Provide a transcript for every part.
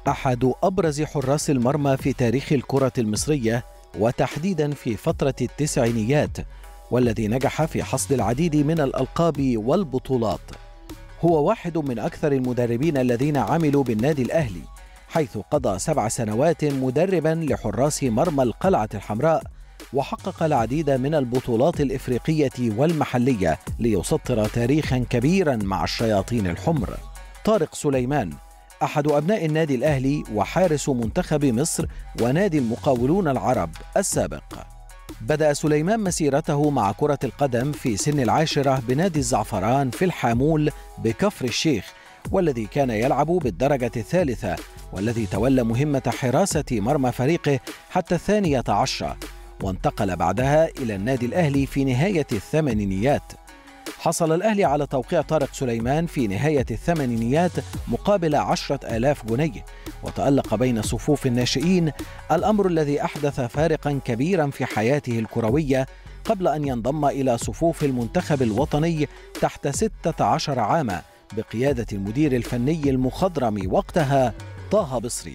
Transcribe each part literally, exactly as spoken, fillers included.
أحد أبرز حراس المرمى في تاريخ الكرة المصرية وتحديدا في فترة التسعينيات، والذي نجح في حصد العديد من الألقاب والبطولات. هو واحد من أكثر المدربين الذين عملوا بالنادي الأهلي، حيث قضى سبع سنوات مدربا لحراس مرمى القلعة الحمراء، وحقق العديد من البطولات الإفريقية والمحلية ليسطر تاريخا كبيرا مع الشياطين الحمر. طارق سليمان أحد أبناء النادي الأهلي وحارس منتخب مصر ونادي المقاولون العرب السابق. بدأ سليمان مسيرته مع كرة القدم في سن العاشرة بنادي الزعفران في الحامول بكفر الشيخ، والذي كان يلعب بالدرجة الثالثة، والذي تولى مهمة حراسة مرمى فريقه حتى الثانية عشرة، وانتقل بعدها إلى النادي الأهلي في نهاية الثمانينيات. حصل الأهلي على توقيع طارق سليمان في نهاية الثمانينيات مقابل عشرة آلاف جنيه، وتألق بين صفوف الناشئين، الأمر الذي أحدث فارقا كبيرا في حياته الكروية، قبل أن ينضم إلى صفوف المنتخب الوطني تحت ستة عشر عاما بقيادة المدير الفني المخضرم وقتها طه بصري.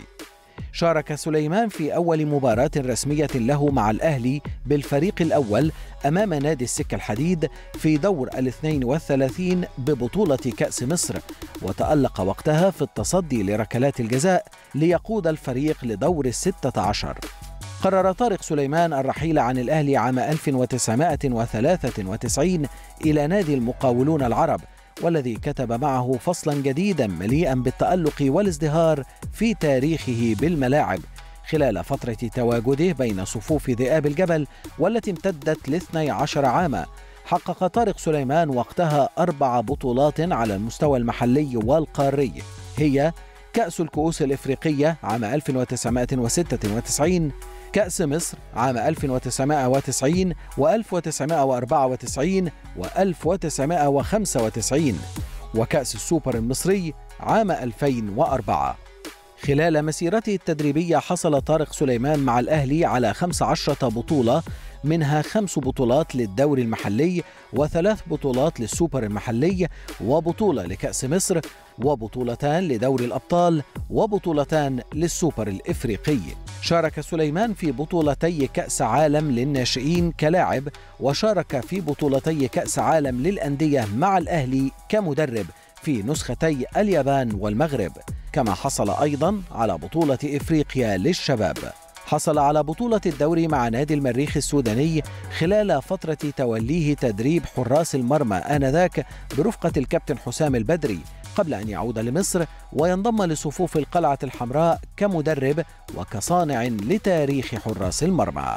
شارك سليمان في أول مباراة رسمية له مع الأهلي بالفريق الأول أمام نادي السكة الحديد في دور الاثنين والثلاثين ببطولة كأس مصر، وتألق وقتها في التصدي لركلات الجزاء ليقود الفريق لدور الستة عشر. قرر طارق سليمان الرحيل عن الأهلي عام ألف وتسعمائة وثلاثة وتسعين إلى نادي المقاولون العرب، والذي كتب معه فصلا جديدا مليئا بالتألق والازدهار في تاريخه بالملاعب خلال فترة تواجده بين صفوف ذئاب الجبل، والتي امتدت لاثني عشر عاما. حقق طارق سليمان وقتها أربع بطولات على المستوى المحلي والقاري، هي كأس الكؤوس الإفريقية عام ألف وتسعمائة وستة وتسعين، كأس مصر عام ألف وتسعمائة وتسعين وألف وتسعمائة وأربعة وتسعين وألف وتسعمائة وخمسة وتسعين، وكأس السوبر المصري عام ألفين وأربعة. خلال مسيرته التدريبية حصل طارق سليمان مع الأهلي على خمس عشرة بطولة، منها خمس بطولات للدوري المحلي، وثلاث بطولات للسوبر المحلي، وبطولة لكأس مصر، وبطولتان لدوري الأبطال، وبطولتان للسوبر الإفريقي. شارك سليمان في بطولتي كأس عالم للناشئين كلاعب، وشارك في بطولتي كأس عالم للأندية مع الأهلي كمدرب في نسختي اليابان والمغرب، كما حصل أيضا على بطولة إفريقيا للشباب. حصل على بطولة الدوري مع نادي المريخ السوداني خلال فترة توليه تدريب حراس المرمى آنذاك برفقة الكابتن حسام البدري، قبل أن يعود لمصر وينضم لصفوف القلعة الحمراء كمدرب وكصانع لتاريخ حراس المرمى.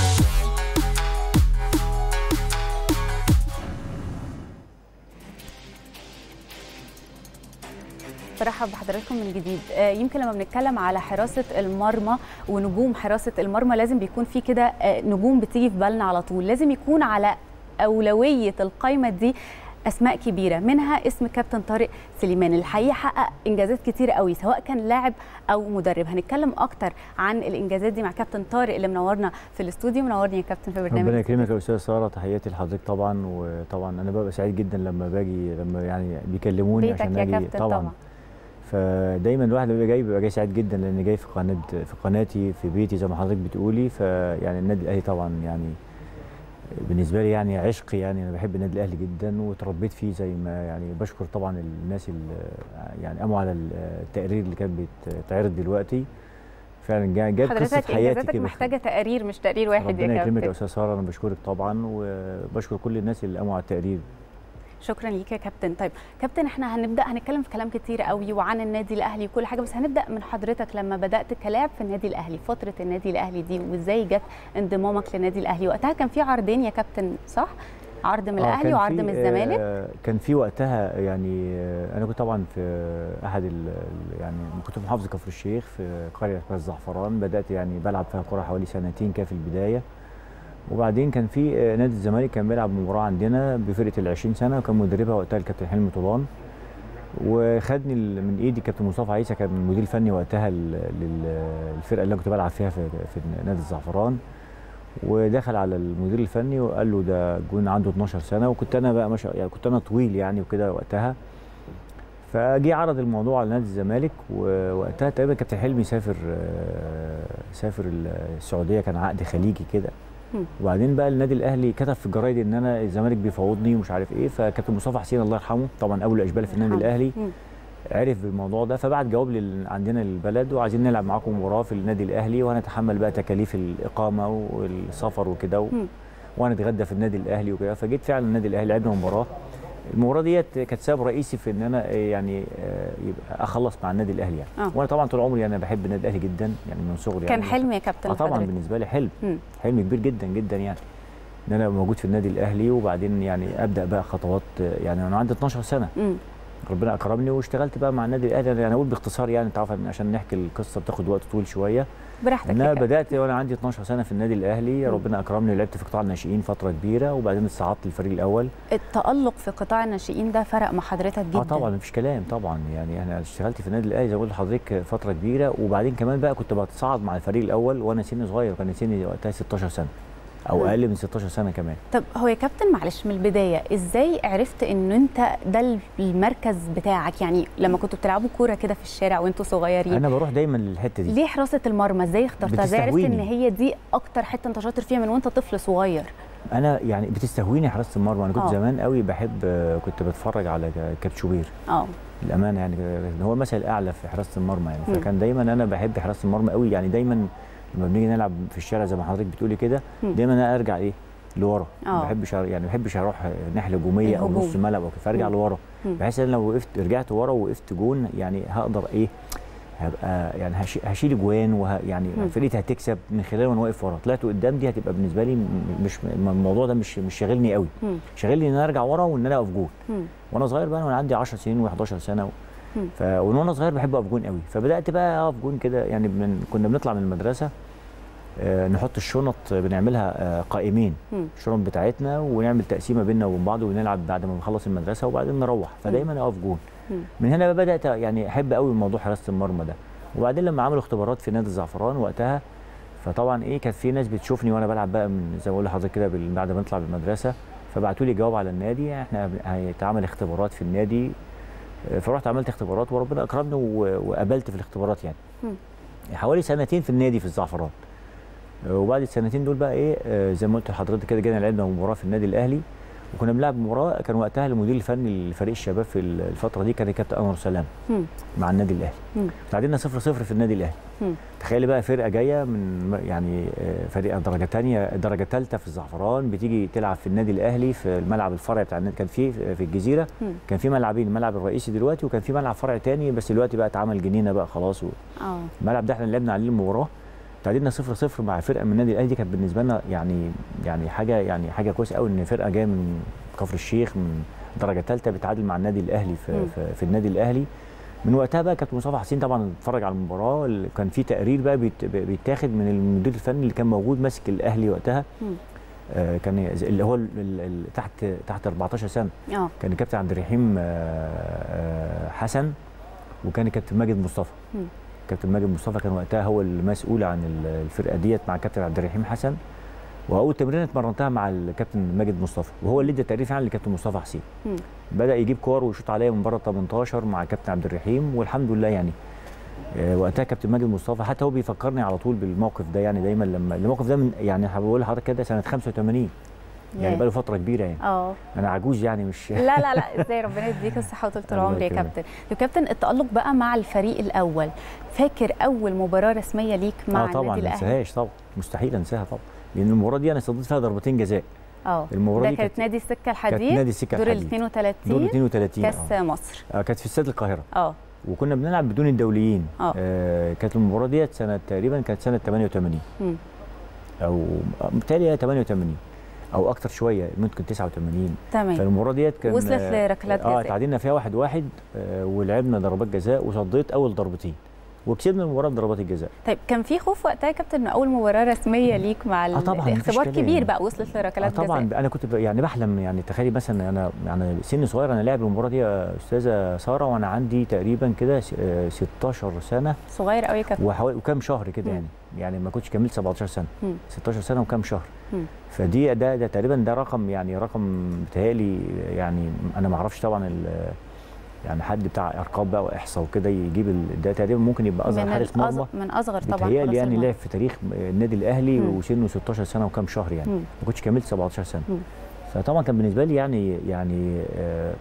برحب بحضراتكم من جديد. يمكن لما بنتكلم على حراسة المرمى ونجوم حراسة المرمى لازم بيكون في كده نجوم بتيجي في بالنا على طول، لازم يكون على أولوية القائمة دي أسماء كبيرة، منها اسم كابتن طارق سليمان. الحقيقة حقق إنجازات كتيرة قوي سواء كان لاعب أو مدرب. هنتكلم أكتر عن الإنجازات دي مع كابتن طارق اللي منورنا في الاستوديو. منورني يا كابتن في برنامج. ربنا يكرمك يا أستاذ سارة، تحياتي لحضرتك طبعا. وطبعا أنا ببقى سعيد جدا لما باجي لما يعني بيكلموني عشان اجي طبعا, طبعا. فدايما الواحد بيبقى جاي بيبقى جاي سعيد جدا لان جاي في قناه في قناتي في بيتي زي ما حضرتك بتقولي. فيعني النادي الاهلي طبعا يعني بالنسبه لي يعني عشق، يعني انا بحب النادي الاهلي جدا وتربيت فيه زي ما يعني. بشكر طبعا الناس اللي يعني قاموا على التقرير اللي كان بيتعرض دلوقتي، فعلا جاب قصه حياتي كده. محتاجه تقرير مش تقرير واحد يا كابتن. ربنا يكرمك يا استاذ ساره، انا بشكرك طبعا وبشكر كل الناس اللي قاموا على التقرير. شكرا ليك يا كابتن. طيب كابتن، احنا هنبدا هنتكلم في كلام كتير قوي وعن النادي الاهلي وكل حاجه، بس هنبدا من حضرتك لما بدات كلاعب في النادي الاهلي، فتره النادي الاهلي دي وازاي جت انضمامك للنادي الاهلي. وقتها كان في عرضين يا كابتن صح؟ عرض من الاهلي وعرض من الزمالك. آه كان في وقتها يعني آه انا كنت طبعا في احد يعني كنت في محافظه كفر الشيخ في قريه الزعفران، بدات يعني بلعب فيها كوره حوالي سنتين كده في البدايه. وبعدين كان في نادي الزمالك كان بيلعب مباراه عندنا بفرقه العشرين سنه، وكان مدربها وقتها الكابتن حلمي طولان، وخدني من ايدي كابتن مصطفى عيسى كان المدير الفني وقتها للفرقه اللي انا كنت بلعب فيها في, في نادي الزعفران. ودخل على المدير الفني وقال له ده جون عنده اتناشر سنه، وكنت انا بقى مش يعني كنت انا طويل يعني وكده وقتها. فجي عرض الموضوع على نادي الزمالك، ووقتها تقريبا كابتن حلمي سافر سافر السعوديه، كان عقد خليجي كده. وبعدين بقى النادي الاهلي كتب في الجرايد ان انا الزمالك بيفاوضني ومش عارف ايه، فكابتن مصطفى حسين الله يرحمه طبعا اول اشبال في النادي الاهلي عرف بالموضوع ده، فبعت جواب لل... عندنا البلد وعايزين نلعب معاكم مباراه في النادي الاهلي، وهنتحمل بقى تكاليف الاقامه والسفر وكده و... وهنتغدى في النادي الاهلي وكده. فجيت فعلا النادي الاهلي لعبنا مباراه. المباراه ديت كانت سبب رئيسي في ان انا يعني يبقى اخلص مع النادي الاهلي يعني. آه. وانا طبعا طول عمري انا بحب النادي الاهلي جدا يعني من صغري. كان يعني حلم يا كابتن؟ اه طبعا بالنسبه لي حلم م. حلم كبير جدا جدا يعني ان انا موجود في النادي الاهلي، وبعدين يعني ابدا بقى خطوات. يعني انا عندي اتناشر سنه م. ربنا اكرمني واشتغلت بقى مع النادي الاهلي. يعني اقول باختصار يعني انت عارف عشان نحكي القصه بتاخد وقت طويل شويه. براحتك. انا بدات وانا عندي اتناشر سنه في النادي الاهلي، ربنا اكرمني ولعبت في قطاع الناشئين فتره كبيره، وبعدين اتصعدت للفريق الاول. التالق في قطاع الناشئين ده فرق مع حضرتك جدا؟ اه طبعا مفيش كلام طبعا. يعني انا اشتغلت في النادي الاهلي زي ما قلت لحضرتك فتره كبيره، وبعدين كمان بقى كنت بتصعد مع الفريق الاول وانا سني صغير، كان سني وقتها ستاشر سنه او اقل من ستاشر سنه كمان. طب هو يا كابتن معلش من البدايه ازاي عرفت ان انت ده المركز بتاعك؟ يعني لما كنتوا بتلعبوا كوره كده في الشارع وانتوا صغيرين انا بروح دايما للحته دي. ليه حراسه المرمى؟ ازاي اخترتها؟ ازاي عرفت ان هي دي اكتر حته انت شاطر فيها من وانت طفل صغير؟ انا يعني بتستهويني حراسه المرمى. انا كنت أوه. زمان قوي بحب، كنت بتفرج على كابتن شوبير. اه الامانه يعني هو المثل الاعلى في حراسه المرمى يعني. م. فكان دايما انا بحب حراسه المرمى قوي يعني. دايما لما بنيجي نلعب في الشارع زي ما حضرتك بتقولي كده دايما انا ارجع ايه لورا. ما بحبش يعني ما بحبش اروح ناحيه هجوميه او نص ملعب او فارجع لورا، بحيث ان لو وقفت رجعت ورا ووقفت جون يعني هقدر ايه هبقى يعني هشيل جوان وه يعني فرقتي هتكسب من خلال وانا واقف ورا. طلعت قدام دي هتبقى بالنسبه لي مش الموضوع ده مش مش شاغلني قوي، شاغلني ان انا ارجع ورا وان انا اقف جون. وانا صغير بقى وانا عندي عشر سنين وحداشر سنه ف وانا صغير بحب اقف جون قوي، فبدات بقى اقف جون كده يعني. من كنا بنطلع من المدرسه آه نحط الشنط بنعملها آه قائمين الشنط بتاعتنا، ونعمل تقسيمه بيننا وبين بعض ونلعب بعد ما نخلص المدرسه وبعدين نروح. فدايما اقف جون. من هنا بدات يعني احب قوي موضوع حراسه المرمى ده. وبعدين لما عملوا اختبارات في نادي الزعفران وقتها، فطبعا ايه كانت في ناس بتشوفني وانا بلعب بقى من زي ما بقول لحضرتك كده بعد ما نطلع من المدرسه، فبعتوا لي جواب على النادي احنا هيتعمل اختبارات في النادي. فرحت عملت اختبارات وربنا اكرمني وقابلت في الاختبارات يعني. م. حوالي سنتين في النادي في الزعفران. وبعد السنتين دول بقى ايه زي ما قلت لحضرتك كده جينا لعبنا مباراه في النادي الاهلي، وكنا بنلعب مباراه. كان وقتها المدير الفني لفريق الشباب في الفتره دي كان الكابتن انور سلام م. مع النادي الاهلي. تعادلنا صفر صفر في النادي الاهلي. تخيلي بقى فرقه جايه من يعني فريق درجه ثانيه درجه ثالثه في الزعفران بتيجي تلعب في النادي الاهلي في الملعب الفرعي بتاع النادي. كان في في الجزيره م. كان في ملعبين، الملعب الرئيسي دلوقتي وكان في ملعب فرعي ثاني بس دلوقتي بقى اتعمل جنينه بقى خلاص. اه الملعب ده احنا لعبنا عليه المباراه، تعادلنا صفر صفر مع فرقه من النادي الاهلي. دي كانت بالنسبه لنا يعني يعني حاجه يعني حاجه كويسه قوي ان فرقه جايه من كفر الشيخ من درجه ثالثه بتعادل مع النادي الاهلي في, في, في النادي الاهلي. من وقتها بقى كابتن مصطفى حسين طبعا اتفرج على المباراه، كان في تقرير بقى بيتاخد من المدير الفني اللي كان موجود ماسك الاهلي وقتها. آه كان اللي هو ال ال تحت تحت اربعتاشر سنه. أوه. كان الكابتن عبد الرحيم آه حسن وكان الكابتن ماجد مصطفى. م. كابتن ماجد مصطفى كان وقتها هو المسؤول عن الفرقه ديت مع الكابتن عبد الرحيم حسن. واول تمرينه اتمرنتها مع الكابتن ماجد مصطفى، وهو اللي ادى التقرير فعلا للكابتن مصطفى حسين. م. بدا يجيب كور ويشوط عليا من بره تمنتاشر مع الكابتن عبد الرحيم، والحمد لله يعني آه وقتها كابتن ماجد مصطفى حتى هو بيفكرني على طول بالموقف ده يعني. دايما لما الموقف ده من يعني بقول لحضرتك كده سنه خمسة وتمانين يعني بقى له فتره كبيره يعني. اه انا عجوز يعني مش لا لا لا ازاي ربنا يديك الصحه وطول العمر يا كابتن. يا كابتن التالق بقى مع الفريق الاول، فاكر اول مباراه رسميه ليك مع النادي الاهلي؟ اه طبعا ما انساهاش طبعا، مستحيل انساها طبعا، لان المباراه دي انا صديت فيها ضربتين جزاء. اه المباراه دي كانت نادي السكه الحديد، كانت نادي السكه الحديد دور اتنين وتلاتين دور اتنين وتلاتين كاس آه. مصر. اه كانت في استاد القاهره. اه وكنا بنلعب بدون الدوليين. اه, آه كانت المباراه ديت سنه تقريبا كانت سنه تمانية وتمانين م. او بالتالي تمانية وتمانين او اكتر شويه ممكن تسعة وتمانين. تمام. فالمباراه ديت كان وصلت لركلات جزاء. اه تعادلنا فيها واحد واحد آه ولعبنا ضربات جزاء وصديت اول ضربتين وكسبنا المباراه بضربات الجزاء. طيب كان في خوف وقتها يا كابتن ان اول مباراه رسميه ليك مع آه طبعا اختبار كبير بقى وصلت لركلات جزاء؟ آه طبعا جزاء. انا كنت يعني بحلم يعني تخيلي مثلا انا يعني سن صغير انا لاعب المباراه دي يا استاذه ساره وانا عندي تقريبا كده ستاشر سنه. صغير قوي يا كابتن. وحوالي وكام شهر كده يعني يعني ما كنتش كملت سبعتاشر سنه. م. ستاشر سنه وكام شهر. م. فدي ده ده تقريبا ده رقم يعني رقم بيتهيألي يعني انا ما اعرفش طبعا يعني حد بتاع ارقام بقى واحصاء وكده يجيب ده تقريبا ممكن يبقى اصغر حارس مرمى من اصغر طبعا بيتهيألي يعني لعب في تاريخ النادي الاهلي وسنه ستاشر سنه وكام شهر يعني، ما كنتش كملت سبعتاشر سنه. مم. فطبعا كان بالنسبه لي يعني يعني آه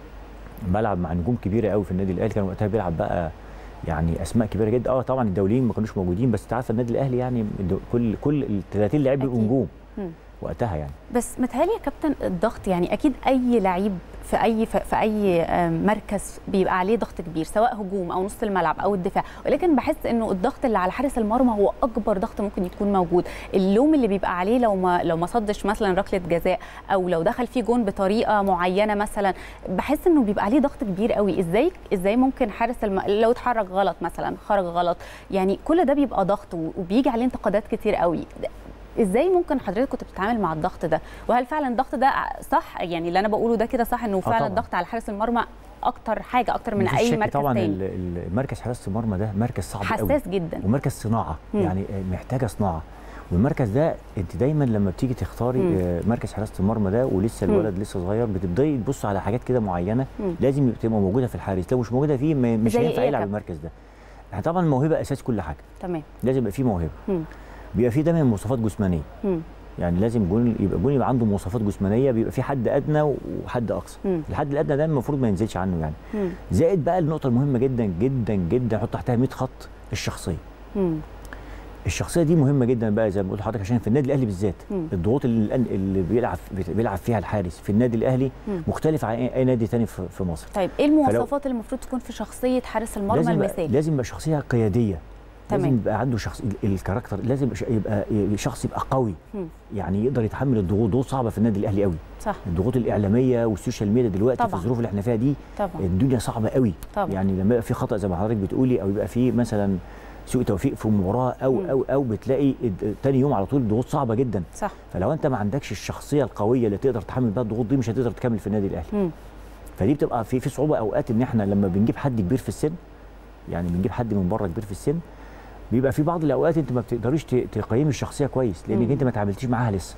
بلعب مع نجوم كبيره قوي في النادي الاهلي، كان وقتها بيلعب بقى يعني اسماء كبيره جدا. اه طبعا الدوليين ما كانوش موجودين، بس انت عارفه النادي الاهلي يعني كل كل ال ثلاثين لعيب بيبقوا نجوم وقتها يعني. بس متهيألي يا كابتن الضغط يعني اكيد اي لعيب في اي في اي مركز بيبقى عليه ضغط كبير، سواء هجوم او نص الملعب او الدفاع، ولكن بحس انه الضغط اللي على حارس المرمى هو اكبر ضغط ممكن يكون موجود. اللوم اللي بيبقى عليه لو ما لو ما صدش مثلا ركله جزاء او لو دخل فيه جون بطريقه معينه مثلا، بحس انه بيبقى عليه ضغط كبير قوي. ازاي ازاي ممكن حارس الم... لو اتحرك غلط مثلا، خرج غلط، يعني كل ده بيبقى ضغط وبيجي عليه انتقادات كتير قوي. ازاي ممكن حضرتك كنت بتتعامل مع الضغط ده؟ وهل فعلا الضغط ده صح؟ يعني اللي انا بقوله ده كده صح، انه فعلا الضغط على حارس المرمى اكتر حاجه اكتر من اي مركز طبعا تاني؟ طبعا مركز حراسه المرمى ده مركز صعب حساس قوي، حساس جدا، ومركز صناعه. مم. يعني محتاجه صناعه. والمركز ده انت دايما لما بتيجي تختاري مم. مركز حراسه المرمى ده ولسه الولد مم. لسه صغير، بتبداي تبص على حاجات كده معينه مم. لازم تبقى موجوده في الحارس، لو مش موجوده فيه مش هينفع يلعب المركز ده. يعني طبعا الموهبه اساس كل حاجه. تمام. لازم يبقى فيه موهبه. مم. بيبقى فيه دايما مواصفات جسمانيه. مم. يعني لازم جون يبقى جون يبقى عنده مواصفات جسمانيه، بيبقى في حد ادنى وحد اقصى. مم. الحد الادنى ده المفروض ما ينزلش عنه يعني. مم. زائد بقى النقطه المهمه جدا جدا جدا، حط تحتها مية خط، الشخصيه. مم. الشخصيه دي مهمه جدا بقى زي ما بقول لحضرتك، عشان في النادي الاهلي بالذات الضغوط اللي, اللي بيلعب بيلعب فيها الحارس في النادي الاهلي مم. مختلفه عن اي نادي ثاني في مصر. طيب ايه المواصفات اللي المفروض تكون في شخصيه حارس المرمى المثالي؟ لازم يبقى شخصيه قياديه. تمام. لازم يبقى عنده شخص الكاركتر، لازم يبقى شخص يبقى قوي. م. يعني يقدر يتحمل الضغوط. ضغوط صعبه في النادي الاهلي قوي. صح. الضغوط الاعلاميه والسوشيال ميديا دلوقتي طبعا. في الظروف اللي احنا فيها دي طبعا. الدنيا صعبه قوي. طبعا. يعني لما يبقى في خطا زي ما حضرتك بتقولي، او يبقى في مثلا سوء توفيق في مباراه او م. او او بتلاقي تاني يوم على طول ضغوط صعبه جدا. صح. فلو انت ما عندكش الشخصيه القويه اللي تقدر تتحمل بها الضغوط دي، مش هتقدر تكمل في النادي الاهلي. م. فدي بتبقى في في صعوبه اوقات، ان احنا لما بنجيب حد كبير في السن، يعني بنجيب حد من بره كبير في السن، بيبقى في بعض الاوقات انت ما بتقدريش تقيمي الشخصيه كويس، لانك انت ما تعاملتيش معاها لسه.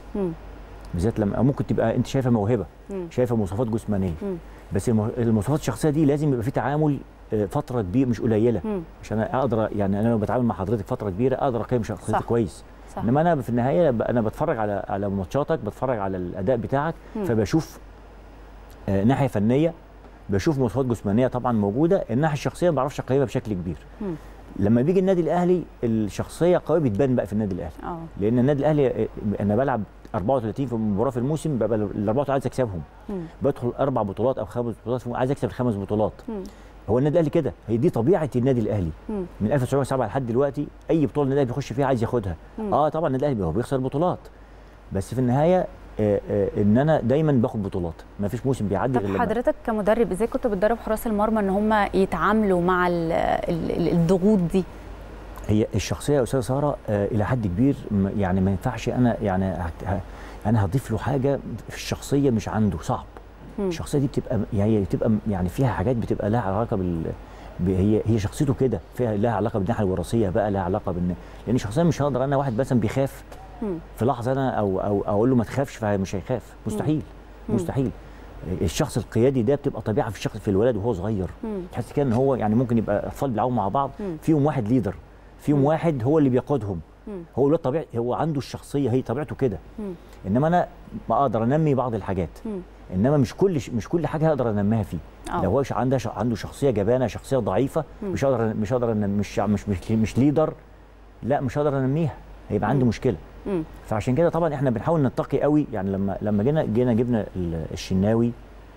بالذات لما ممكن تبقى انت شايفه موهبه، مم. شايفه مواصفات جسمانيه، مم. بس المواصفات الشخصيه دي لازم يبقى في تعامل فتره كبيره مش قليله، مم. عشان اقدر يعني انا لو بتعامل مع حضرتك فتره كبيره اقدر اقيم شخصيتك كويس. صح. انما انا في النهايه انا بتفرج على على ماتشاتك، بتفرج على الاداء بتاعك، مم. فبشوف آه ناحيه فنيه، بشوف مواصفات جسمانيه طبعا موجوده، الناحيه الشخصيه ما بعرفش اقيمها بشكل كبير. مم. لما بيجي النادي الاهلي الشخصيه قويه بتبان بقى في النادي الاهلي. أوه. لان النادي الاهلي انا بلعب أربعة وثلاثين في مباراه في الموسم، ببقى ال أربعة وثلاثين عايز اكسبهم. مم. بدخل اربع بطولات او خمس بطولات عايز اكسب الخمس بطولات. مم. هو النادي الاهلي كده، هي دي طبيعه النادي الاهلي. مم. من ألف وتسعمائة وسبعة لحد دلوقتي اي بطوله النادي الاهلي بيخش فيها عايز ياخدها. مم. اه طبعا النادي الاهلي هو بيخسر بطولات، بس في النهايه آه آه ان انا دايما باخد بطولات، ما فيش موسم بيعدي غير لما. حضرتك كمدرب ازاي كنت بتدرب حراس المرمى ان هم يتعاملوا مع ال ال الضغوط دي؟ هي الشخصيه يا استاذه ساره آه الى حد كبير، يعني ما ينفعش انا يعني انا هضيف له حاجه في الشخصيه مش عنده، صعب. مم. الشخصيه دي بتبقى يعني بتبقى يعني فيها حاجات بتبقى لها علاقه بال هي هي شخصيته كده، فيها لها علاقه بالناحيه الوراثيه بقى، لها علاقه بان لان الشخصيه مش هقدر انا واحد مثلا بيخاف مم. في لحظه انا او او اقول له ما تخافش فمش هيخاف، مستحيل. مم. مستحيل. الشخص القيادي ده بتبقى طبيعه في الشخص في الولد وهو صغير، تحس كده ان هو يعني ممكن يبقى اطفال بيلعبوا مع بعض، مم. فيهم واحد ليدر، فيهم مم. واحد هو اللي بيقودهم. مم. هو الولد طبيعي، هو عنده الشخصيه هي طبيعته كده. مم. انما انا ما اقدر انمي بعض الحاجات، مم. انما مش كل مش كل حاجه هقدر انميها فيه. أوه. لو هو عنده عنده شخصيه جبانه، شخصيه ضعيفه، مم. مش هقدر مش هقدر مش مش مش, مش ليدر، لا مش هقدر انميها، هيبقى عنده مشكله. مم. فعشان كده طبعا احنا بنحاول نتقي قوي، يعني لما لما جينا جينا جبنا الشناوي،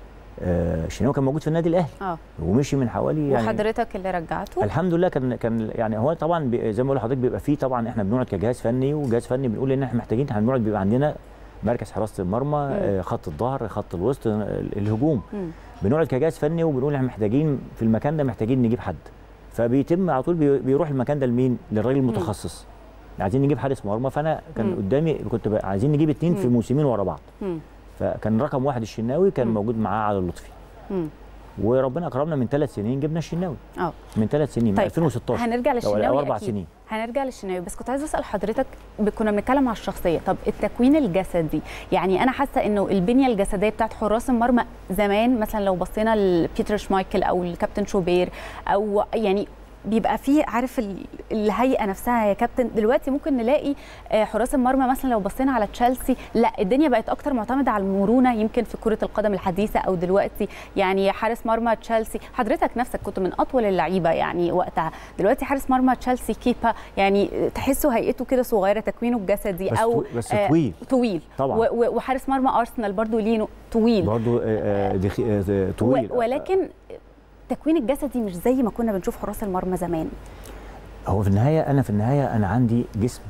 آه الشناوي كان موجود في النادي الاهلي اه ومشي من حوالي يعني وحضرتك اللي رجعته الحمد لله. كان كان يعني هو طبعا زي ما بقول لحضرتك بيبقى فيه طبعا احنا بنقعد كجهاز فني وجهاز فني بنقول ان احنا محتاجين هنقعد بيبقى عندنا مركز حراسه المرمى، آه خط الظهر، خط الوسط، الهجوم. مم. بنقعد كجهاز فني وبنقول احنا محتاجين في المكان ده محتاجين نجيب حد، فبيتم على طول بيروح المكان ده لمين؟ للراجل المتخصص. عايزين نجيب حارس مرمى، فانا كان مم. قدامي كنت عايزين نجيب اثنين في موسمين ورا بعض. مم. فكان رقم واحد الشناوي كان مم. موجود معاه علي اللطفي. مم. وربنا اكرمنا من ثلاث سنين جبنا الشناوي. اه من ثلاث سنين، طيب من ألفين وستاشر هنرجع للشناوي او اربع أكيد. سنين. هنرجع للشناوي، بس كنت عايزه اسال حضرتك، كنا بنتكلم على الشخصيه، طب التكوين الجسدي، يعني انا حاسه انه البنيه الجسديه بتاعت حراس المرمى زمان، مثلا لو بصينا لبيتر شمايكل او الكابتن شوبير، او يعني بيبقى فيه عارف الهيئه نفسها يا كابتن. دلوقتي ممكن نلاقي حراس المرمى مثلا لو بصينا على تشيلسي، لا الدنيا بقت اكتر معتمده على المرونه يمكن في كره القدم الحديثه او دلوقتي. يعني حارس مرمى تشيلسي، حضرتك نفسك كنت من اطول اللعيبه يعني وقتها، دلوقتي حارس مرمى تشيلسي كيبا يعني تحسه هيئته كده صغيره، تكوينه الجسدي بس او بس آه طويل طويل طبعا. وحارس مرمى ارسنال برضو لينو طويل برضو آه آه طويل، ولكن التكوين الجسدي مش زي ما كنا بنشوف حراس المرمى زمان. هو في النهايه انا في النهايه انا عندي جسم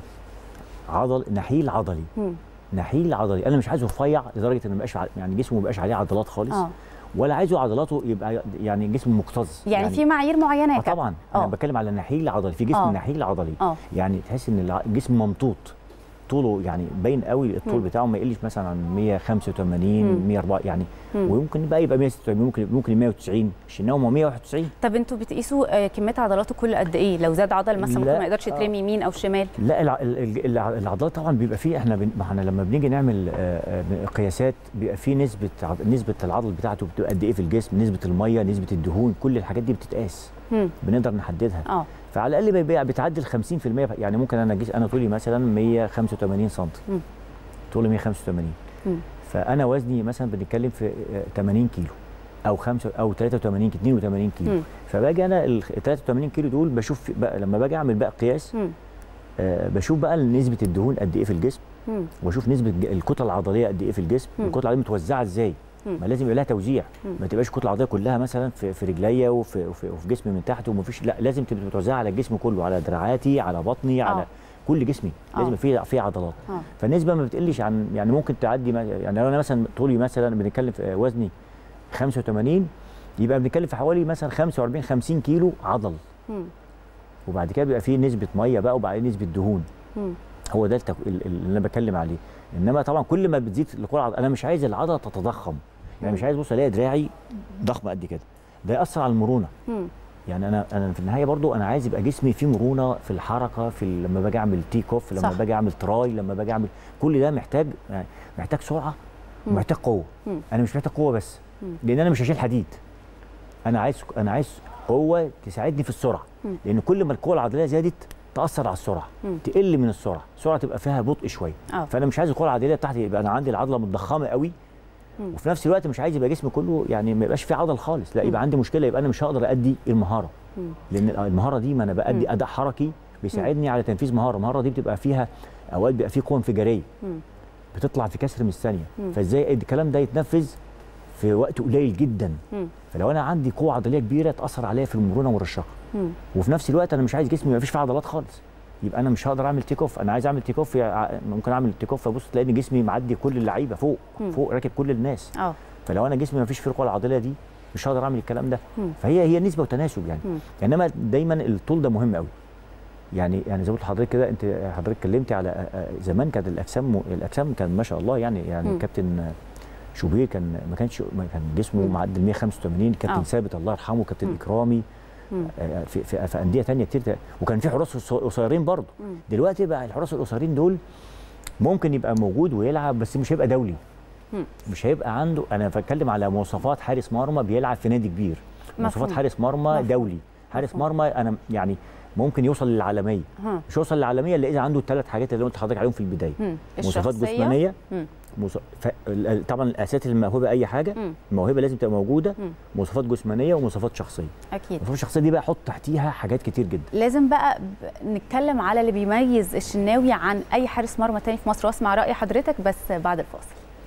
عضل نحيل عضلي م. نحيل عضلي، انا مش عايزه رفيع لدرجه ان ما يبقاش يعني جسمه ما يبقاش عليه عضلات خالص. أوه. ولا عايزه عضلاته يبقى يعني جسم مكتظ، يعني, يعني في معايير معينه يا كابتن. طبعا أوه. انا بتكلم على نحيل عضلي، في جسم أوه. نحيل عضلي. أوه. يعني تحس ان الجسم ممطوط طوله، يعني باين قوي الطول م. بتاعه ما يقلش مثلا عن مية وخمسة وثمانين مية وأربعة يعني م. ويمكن بقى يبقى مية وستة وثمانين، ممكن ممكن مية وتسعين، الشناوي مية وواحد وتسعين. طب انتوا بتقيسوا كميه عضلاته كل قد ايه؟ لو زاد عضل مثلا ممكن ما يقدرش يترمي يمين او شمال؟ لا العضلات طبعا بيبقى فيه، احنا بن... احنا لما بنيجي نعمل قياسات بيبقى فيه نسبه نسبه العضل بتاعته بتبقى قد ايه في الجسم، نسبه الميه، نسبه الدهون، كل الحاجات دي بتتقاس م. بنقدر نحددها. اه فعلى الاقل بيبقى بتعدي ال خمسين في المية. يعني ممكن انا جيس انا طولي مثلا مية وخمسة وثمانين سم، طولي مية وخمسة وثمانين، م. فانا وزني مثلا بنتكلم في ثمانين كيلو او خمسة او ثلاثة وثمانين اثنين وثمانين كيلو. م. فباجي انا ال ثلاثة وثمانين كيلو دول بشوف بقى لما باجي اعمل بقى قياس، آه بشوف بقى نسبه الدهون قد ايه في الجسم، م. واشوف نسبه الكتله العضليه قد ايه في الجسم، الكتله العضليه متوزعه ازاي. ما لازم يبقى لها توزيع، ما تبقاش الكتله العضليه كلها مثلا في في رجليا وفي وفي, وفي جسمي من تحت ومفيش، لا لازم تبقى متوزعه على الجسم كله، على دراعاتي، على بطني، على أوه. كل جسمي لازم في في عضلات. أوه. فالنسبه ما بتقلش عن يعني ممكن تعدي، يعني لو انا مثلا طولي مثلا بنتكلم في وزني خمسة وثمانين، يبقى بنتكلم في حوالي مثلا خمسة وأربعين خمسين كيلو عضل. م. وبعد كده بيبقى فيه نسبه ميه بقى وبعدين نسبه دهون. م. هو ده اللي انا بتكلم عليه. انما طبعا كل ما بتزيد القوه، انا مش عايز العضله تتضخم، يعني مش عايز بص الاقي دراعي ضخم قد كده، ده ياثر على المرونه. مم. يعني انا انا في النهايه برضو انا عايز يبقى جسمي فيه مرونه في الحركه، في لما باجي اعمل تيك اوف، لما باجي اعمل تراي، لما باجي اعمل كل ده محتاج يعني محتاج سرعه ومحتاج قوه. مم. انا مش محتاج قوه بس، مم. لان انا مش هشيل حديد، انا عايز انا عايز قوه تساعدني في السرعه. مم. لان كل ما القوه العضليه زادت تاثر على السرعه، مم. تقل من السرعه، السرعه تبقى فيها بطء شويه. أوه. فانا مش عايز القوه العضليه بتاعتي يبقى انا عندي العضله متضخمه قوي، مم. وفي نفس الوقت مش عايز يبقى جسمي كله يعني ما يبقاش فيه عضل خالص، لا يبقى عندي مشكله، يبقى انا مش هقدر ادي المهاره. مم. لان المهاره دي ما انا بادي اداء حركي بيساعدني مم. على تنفيذ مهاره، المهاره دي بتبقى فيها اوقات بيبقى فيه قوه انفجاريه، مم. بتطلع في كسر من الثانيه، فازاي الكلام ده يتنفذ في وقت قليل جدا. مم. فلو انا عندي قوه عضليه كبيره تاثر عليا في المرونه والرشاقه، وفي نفس الوقت انا مش عايز جسمي ما فيش فيه عضلات خالص، يبقى انا مش هقدر اعمل تيك اوف. انا عايز اعمل تيك اوف، ممكن اعمل تيك اوف ابص تلاقي جسمي معدي كل اللعيبه فوق، مم. فوق راكب كل الناس. أوه. فلو انا جسمي ما فيش فيه القوه العضليه دي مش هقدر اعمل الكلام ده. مم. فهي هي نسبه وتناسب يعني. مم. انما دايما الطول ده مهم قوي. يعني يعني زي ما قلت لحضرتك كده، انت حضرتك اتكلمتي على زمان كانت الاجسام الاجسام كان ما شاء الله يعني يعني مم. كابتن شوبير كان ما كانش كان جسمه معدل مية وخمسة وثمانين، كابتن ثابت الله يرحمه، كابتن مم. اكرامي، في في, في انديه ثانيه كتير، وكان في حراس قصيرين برضه. دلوقتي بقى الحراس القصيرين دول ممكن يبقى موجود ويلعب بس مش هيبقى دولي، مم. مش هيبقى عنده. انا بتكلم على مواصفات حارس مرمى بيلعب في نادي كبير، مواصفات حارس مرمى مفهوم. دولي، حارس مفهوم. مرمى انا يعني ممكن يوصل للعالميه، مم. مش يوصل للعالميه الا اذا عنده الثلاث حاجات اللي قلت لحضرتك عليهم في البدايه، مواصفات جسمانيه، مص... ف... طبعا الاساس الموهبه اي حاجه، مم. الموهبه لازم تبقى موجوده، مم. مواصفات جسمانيه ومواصفات شخصيه. اكيد المواصفات الشخصيه دي بقى حط تحتيها حاجات كتير جدا. لازم بقى ب... نتكلم على اللي بيميز الشناوي عن اي حارس مرمى تاني في مصر، واسمع راي حضرتك بس بعد الفاصل.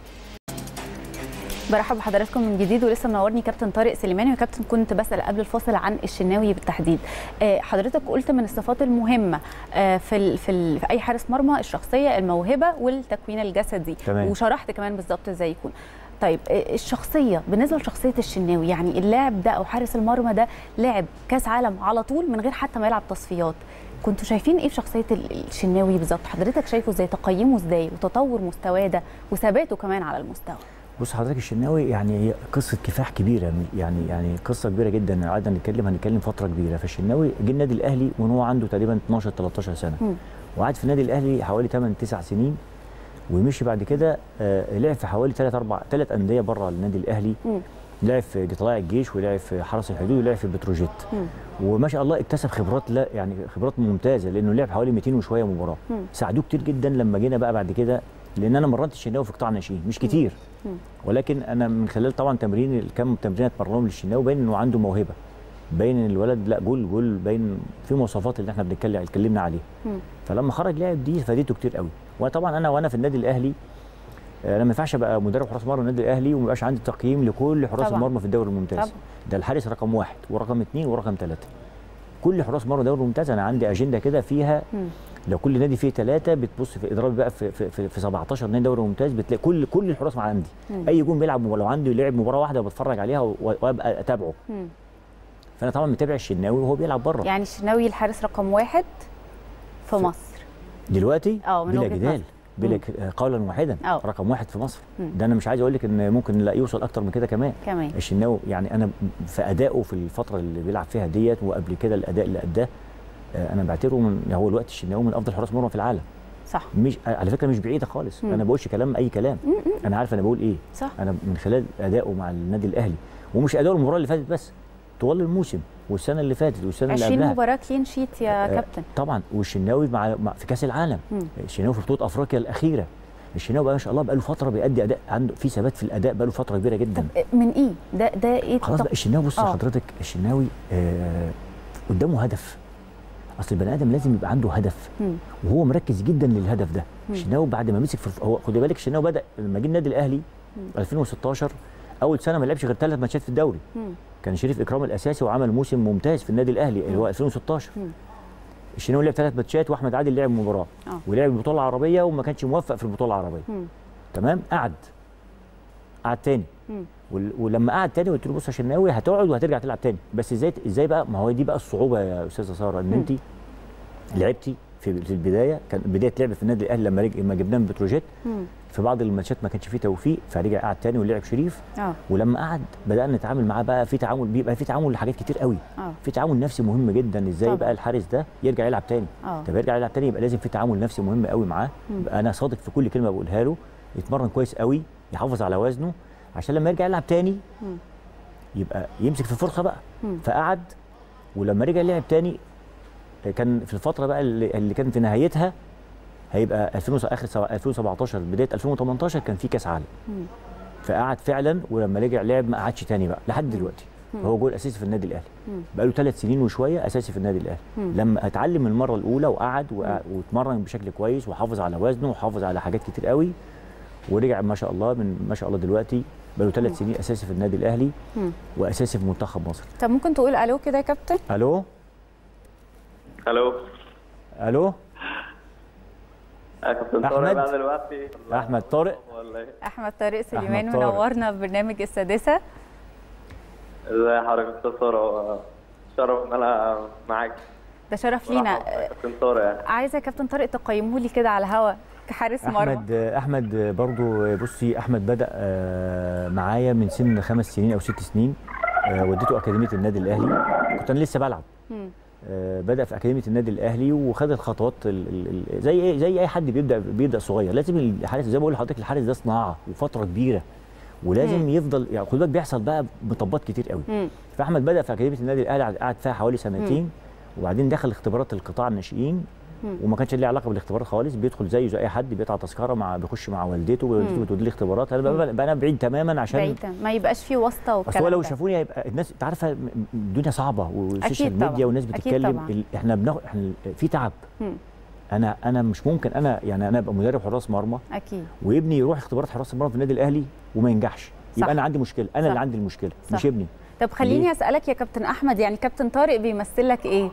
برحب بحضراتكم من جديد، ولسه منورني كابتن طارق سليماني. وكابتن كنت بسال قبل الفاصل عن الشناوي بالتحديد، حضرتك قلت من الصفات المهمه في ال في, ال في اي حارس مرمى الشخصيه، الموهبه والتكوين الجسدي، تمام. وشرحت كمان بالظبط ازاي يكون. طيب الشخصيه، بالنسبه لشخصيه الشناوي، يعني اللاعب ده او حارس المرمى ده لاعب كاس عالم على طول من غير حتى ما يلعب تصفيات، كنتوا شايفين ايه في شخصيه الشناوي بالظبط؟ حضرتك شايفه ازاي، تقيمه ازاي، وتطور مستواه ده وثباته كمان على المستوى؟ بص حضرتك الشناوي يعني هي قصه كفاح كبيره، يعني يعني قصه كبيره جدا، قعدنا نتكلم هنتكلم فتره كبيره. فالشناوي جه النادي الاهلي وهو عنده تقريبا اتناشر تلتاشر سنه، م. وقعد في النادي الاهلي حوالي تمن تسع سنين، ومشي بعد كده آه لعب في حوالي ثلاث اربع ثلاث انديه بره النادي الاهلي، م. لعب في طلائع الجيش ولعب في حرس الحدود ولعب في بتروجيت، م. وما شاء الله اكتسب خبرات، لا يعني خبرات ممتازه، لانه لعب حوالي مئتين وشويه مباراه، م. ساعدوه كتير جدا لما جينا بقى بعد كده، لان انا مرنت الشناوي في قطاع الناشئين مش كتير، م. ولكن انا من خلال طبعا تمرين الكم تمرينات اتمرنهم للشناوي باين انه عنده موهبه، باين ان الولد لا جول جول، باين في مواصفات اللي احنا بنتكلم اتكلمنا عليها، م. فلما خرج لعب دي فادته كتير قوي. وطبعا انا وانا في النادي الاهلي انا ما ينفعش ابقى مدرب حراس مرمى النادي الاهلي وما يبقاش عندي تقييم لكل حراس المرمى في الدوري الممتاز. طبعا. ده الحارس رقم واحد ورقم اثنين ورقم ثلاثه. كل حراس مرمى الدوري الممتاز انا عندي اجنده كده فيها، م. لو كل نادي فيه ثلاثه بتبص في اضراب بقى في في, في, في سبعتاشر نادي دوري ممتاز، بتلاقي كل كل الحراس عندي، م. اي جون بيلعب لو عنده لعب مباراه واحده وبتفرج عليها وابقى اتابعه. م. فانا طبعا متابع الشناوي وهو بيلعب بره. يعني الشناوي الحارس رقم واحد في مصر دلوقتي بلا جدال، بلا قولا واحدا، أوه. رقم واحد في مصر. مم. ده انا مش عايز اقول لك ان ممكن لا يوصل اكتر من كده كمان. كمان الشناوي يعني انا في ادائه في الفتره اللي بيلعب فيها ديت وقبل كده الاداء اللي اداه انا بعتبره من هو الوقت الشناوي من افضل حراس مرمى في العالم. صح. مش على فكره مش بعيده خالص، مم. انا ما بقولش كلام اي كلام، مم. انا عارف انا بقول ايه. صح. انا من خلال ادائه مع النادي الاهلي، ومش اداؤه المباراه اللي فاتت بس، طوال الموسم والسنه اللي فاتت والسنه اللي قبلها عشرين مباراه كلين شيت يا آه كابتن. طبعا. والشناوي مع, مع في كاس العالم، مم. الشناوي في بطوله افريقيا الاخيره، الشناوي بقى ما شاء الله بقى له فتره بيأدي اداء، عنده في ثبات في الاداء بقى له فتره كبيره جدا. طب من ايه ده ده ايه؟ خلاص بقى الشناوي بص حضرتك الشناوي آه قدامه هدف، اصل البني ادم لازم يبقى عنده هدف، مم. وهو مركز جدا للهدف ده. مم. الشناوي بعد ما مسك في هو خدي بالك الشناوي بدا لما جه النادي الاهلي مم. ألفين وستاشر اول سنه ما لعبش غير ثلاث ماتشات في الدوري، مم. كان شريف اكرام الاساسي وعمل موسم ممتاز في النادي الاهلي اللي هو ألفين وستاشر. مم. الشناوي لعب ثلاث ماتشات واحمد عادل لعب مباراه، أوه. ولعب البطوله العربيه وما كانش موفق في البطوله العربيه. مم. تمام. قعد قعد تاني، مم. ولما قعد تاني قلت له بص يا شناوي هتقعد وهترجع تلعب تاني، بس ازاي ازاي بقى؟ ما هو دي بقى الصعوبه يا استاذه ساره، ان انت لعبتي في البدايه، كان بدايه لعب في النادي الاهلي لما رجع لما جبناه من بتروجيت، في بعض الماتشات ما كانش فيه توفيق فرجع قعد تاني ولعب شريف. أوه. ولما قعد بدانا نتعامل معاه بقى في تعامل، بيبقى في تعامل لحاجات كتير قوي. أوه. في تعامل نفسي مهم جدا، ازاي طبعا. بقى الحارس ده يرجع يلعب تاني. أوه. طب يرجع يلعب تاني يبقى لازم في تعامل نفسي مهم قوي معاه، يبقى انا صادق في كل كلمه بقولها له، يتمرن كويس قوي، يحافظ على وزنه عشان لما يرجع يلعب تاني مم. يبقى يمسك في الفرصه بقى. مم. فقعد ولما رجع لعب تاني كان في الفتره بقى اللي, اللي كان في نهايتها هيبقى ألفين اخر ألفين وسبعتاشر بدايه ألفين وتمنتاشر كان في كاس عالم. مم. فقعد فعلا ولما رجع لعب ما قعدش تاني بقى لحد دلوقتي. مم. هو جول اساسي في النادي الاهلي، بقى له ثلاث سنين وشويه اساسي في النادي الاهلي. مم. لما اتعلم المره الاولى وقعد واتمرن بشكل كويس وحافظ على وزنه وحافظ على حاجات كتير قوي، ورجع ما شاء الله من ما شاء الله دلوقتي بقى له ثلاث سنين اساسي في النادي الاهلي. مم. واساسي في منتخب مصر. طب ممكن تقول الو كده يا كابتن؟ الو الو الو كابتن طارق بقى دلوقتي. احمد طارق احمد طارق سليمان منورنا ببرنامج السادسه. ازي حضرتك يا استاذ طارق؟ شرف ان انا معاك. ده شرف لينا. كابتن طارق يعني عايزه يا كابتن طارق تقيمه لي كده على الهوا كحارس مرمى. احمد احمد برضو بصي احمد بدا معايا من سن خمس سنين او ست سنين، وديته اكاديميه النادي الاهلي، كنت انا لسه بلعب. م. بدا في اكاديميه النادي الاهلي وخد الخطوات زي زي اي حد بيبدا بيبدا صغير. لازم الحارس زي ما بقول لحضرتك الحارس ده صناعه وفتره كبيره، ولازم م. يفضل يعني خد بالك بيحصل بقى مطبات كتير قوي. م. فاحمد بدا في اكاديميه النادي الاهلي قعد فيها حوالي سنتين، م. وبعدين دخل اختبارات القطاع الناشئين وما كانش ليه علاقه بالاختبارات خالص، بيدخل زيه زي اي حد بيقطع تذكره مع بيخش مع والدته والدته بتودي له اختبارات. انا بقى انا بعيد تماما عشان بعيد ما يبقاش في واسطه والكلام ده. اصل لو شافوني هيبقى الناس انت عارفه الدنيا صعبه والسوشيال ميديا والناس بتتكلم، احنا بناخد احنا في تعب. مم. انا انا مش ممكن انا يعني انا ابقى مدرب حراس مرمى اكيد وابني يروح اختبارات حراس المرمى في النادي الاهلي وما ينجحش، يبقى انا عندي مشكله، انا صح. اللي عندي المشكله صح. مش ابني. طب خليني اسالك يا كابتن احمد، يعني كابتن طارق بيمثل لك ايه؟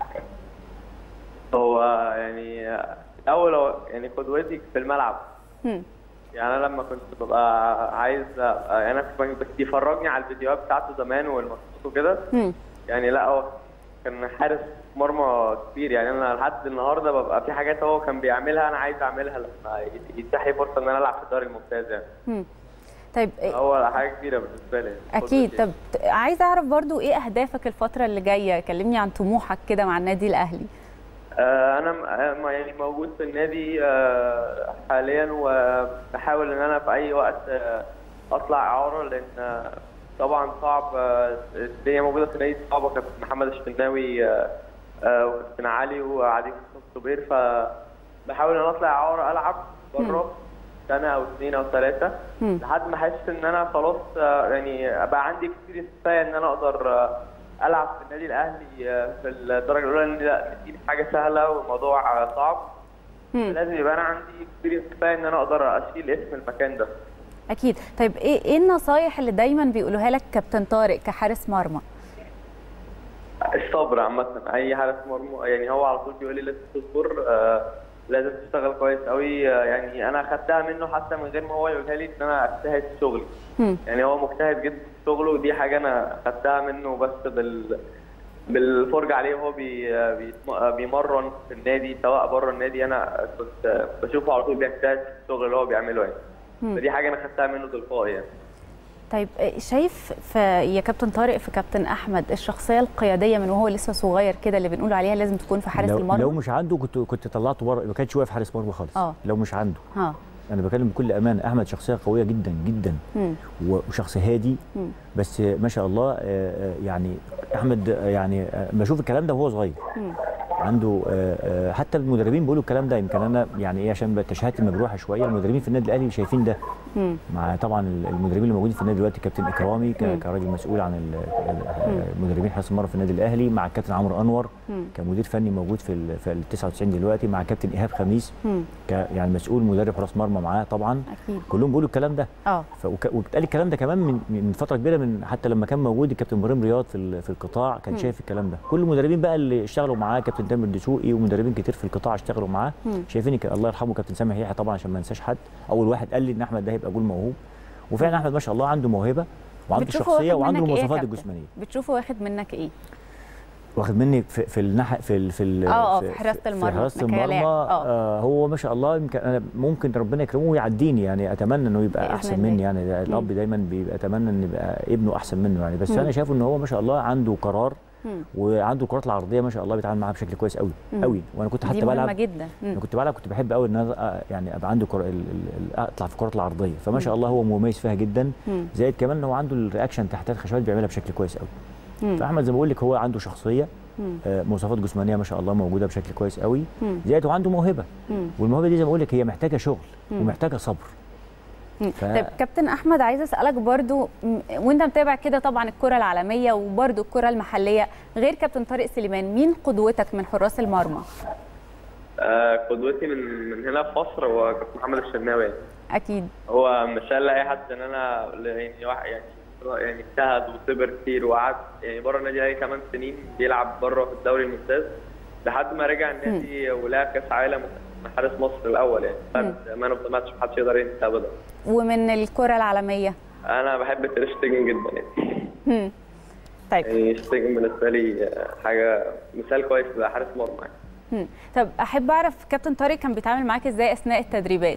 هو يعني الاول هو يعني قدوتي في الملعب. م. يعني انا لما كنت ببقى عايز يعني انا بس يفرجني على الفيديوهات بتاعته زمان والماتشات وكده، يعني لا هو كان حارس مرمى كبير. يعني انا لحد النهارده ببقى في حاجات هو كان بيعملها انا عايز اعملها لما يتيح لي فرصه ان انا العب في الدوري الممتاز يعني. م. طيب هو حاجه كبيره بالنسبه لي. اكيد. طب عايزه اعرف برضو ايه اهدافك الفتره اللي جايه، كلمني عن طموحك كده مع النادي الاهلي. آه انا يعني موجود في النادي آه حاليا، وبحاول ان انا في اي وقت آه اطلع اعاره، لان طبعا صعب. الدنيا موجوده في النادي صعبه، كابتن محمد الشناوي وكابتن علي وعدي صبير، فبحاول ان اطلع اعاره العب بره سنه او اثنين او ثلاثه لحد ما احس ان انا خلاص يعني ابقى عندي اكسبيرينس كفايه ان انا اقدر العب في النادي الاهلي في الدرجه الاولى، لان لا دي حاجه سهله والموضوع صعب. لازم يبقى انا عندي اكسبيرينس كفايه ان انا اقدر اشيل اسم المكان ده. اكيد. طيب ايه ايه النصايح اللي دايما بيقولوها لك كابتن طارق كحارس مرمى؟ الصبر عامه. اي حارس مرمى يعني هو على طول بيقول لي لازم تصبر، آه لازم تشتغل كويس قوي. آه يعني انا خدتها منه حتى من غير ما هو يقولها لي ان انا اجتهد في شغلي. يعني هو مجتهد جدا في شغله، ودي حاجه انا خدتها منه بس بال بالفرجه عليه وهو بي... بيمرن في النادي سواء بره النادي. انا كنت بشوفه على طول بيجتهد في الشغل اللي هو بيعمله يعني. فدي حاجه انا خدتها منه تلقائي يعني. طيب شايف في يا كابتن طارق في كابتن احمد الشخصيه القياديه من وهو لسه صغير كده اللي بنقول عليها لازم تكون في حارس لو المرمى؟ لو مش عنده كنت كنت طلعته بره، ما كانش واقف حارس مرمى خالص. أوه. لو مش عنده اه انا بكلم بكل امانه. احمد شخصيه قويه جدا جدا مم. وشخص هادي مم. بس ما شاء الله. يعني احمد يعني بشوف الكلام ده وهو صغير مم. عنده حتى المدربين بيقولوا الكلام ده. يمكن انا يعني ايه عشان تشهادتي مجروحه شويه، المدربين في النادي الاهلي شايفين ده مم. مع طبعا المدربين اللي موجودين في النادي دلوقتي، كابتن اكرامي كراجل مسؤول عن المدربين حراس المرمى في النادي الاهلي، مع الكابتن عمرو انور مم. كمدير فني موجود في في ال تسعة وتسعين دلوقتي، مع كابتن ايهاب خميس ك يعني مسؤول مدرب حراس مرمى معاه طبعا. أكيد. كلهم بيقولوا الكلام ده. اه وبالتالي الكلام ده كمان من من فتره كبيره، من حتى لما كان موجود الكابتن ابراهيم رياض في في القطاع كان مم. شايف الكلام ده. كل المدربين بقى اللي اشتغلوا معاه، كابتن تامر دسوقي ومدربين كتير في القطاع اشتغلوا معاه شايفين الله يرحمه كابتن سامح يحيى طبعا عشان ما انساش حد. اول واحد قال لي ان احمد ده هيبقى جول موهوب، وفعلا احمد ما شاء الله عنده موهبه وعنده شخصيه وعنده المواصفات إيه الجسمانيه. بتشوفه واخد منك ايه؟ واخد مني في في الناحيه في في اه في حراسه المرمى. في حراسه المرمى آه هو ما شاء الله. يمكن انا ممكن ربنا يكرمه ويعديني يعني. اتمنى انه يبقى احسن مني يعني. ده الاب دايما بيبقى اتمنى ان يبقى ابنه احسن منه يعني. بس مم. انا شايفه ان هو ما شاء الله عنده قرار مم. وعنده الكرات العرضيه ما شاء الله بيتعامل معاها بشكل كويس قوي مم. قوي. وانا كنت حتى بلعب جدا. انا كنت بلعب كنت بحب قوي ان انا يعني ابقى عندي كرة اطلع في الكرات العرضيه، فما شاء الله هو مميز فيها جدا. مم. زائد كمان ان هو عنده الرياكشن تحت الخشبات بيعملها بشكل كويس قوي. مم. فاحمد زي ما بقول لك هو عنده شخصيه، آه مواصفات جسمانيه ما شاء الله موجوده بشكل كويس قوي. زائد وعنده موهبه، والموهبه دي زي ما بقول لك هي محتاجه شغل مم. ومحتاجه صبر. ف... طيب كابتن احمد عايزه اسالك برضو، وانت متابع كده طبعا الكره العالميه وبرضو الكره المحليه، غير كابتن طارق سليمان مين قدوتك من حراس المرمى؟ آه قدوتي من من هنا في مصر هو كابتن محمد الشناوي. اكيد هو مثال لاي حد ان انا يعني واحد يعني يعني اجتهد وصبر كتير وقعد يعني بره النادي الاهلي ثمان سنين بيلعب بره في الدوري الممتاز لحد ما رجع النادي ولعب كاس عالم من حارس مصر الاول يعني. مان اوف ذا ماتش محدش يقدر ينسى ابدا. ومن الكره العالميه انا بحب تير شتيجن جدا يعني. امم طيب يعني شتيجن بالنسبه لي حاجه مثال كويس لحارس مرمى يعني. امم طب احب اعرف كابتن طارق كان بيتعامل معاك ازاي اثناء التدريبات؟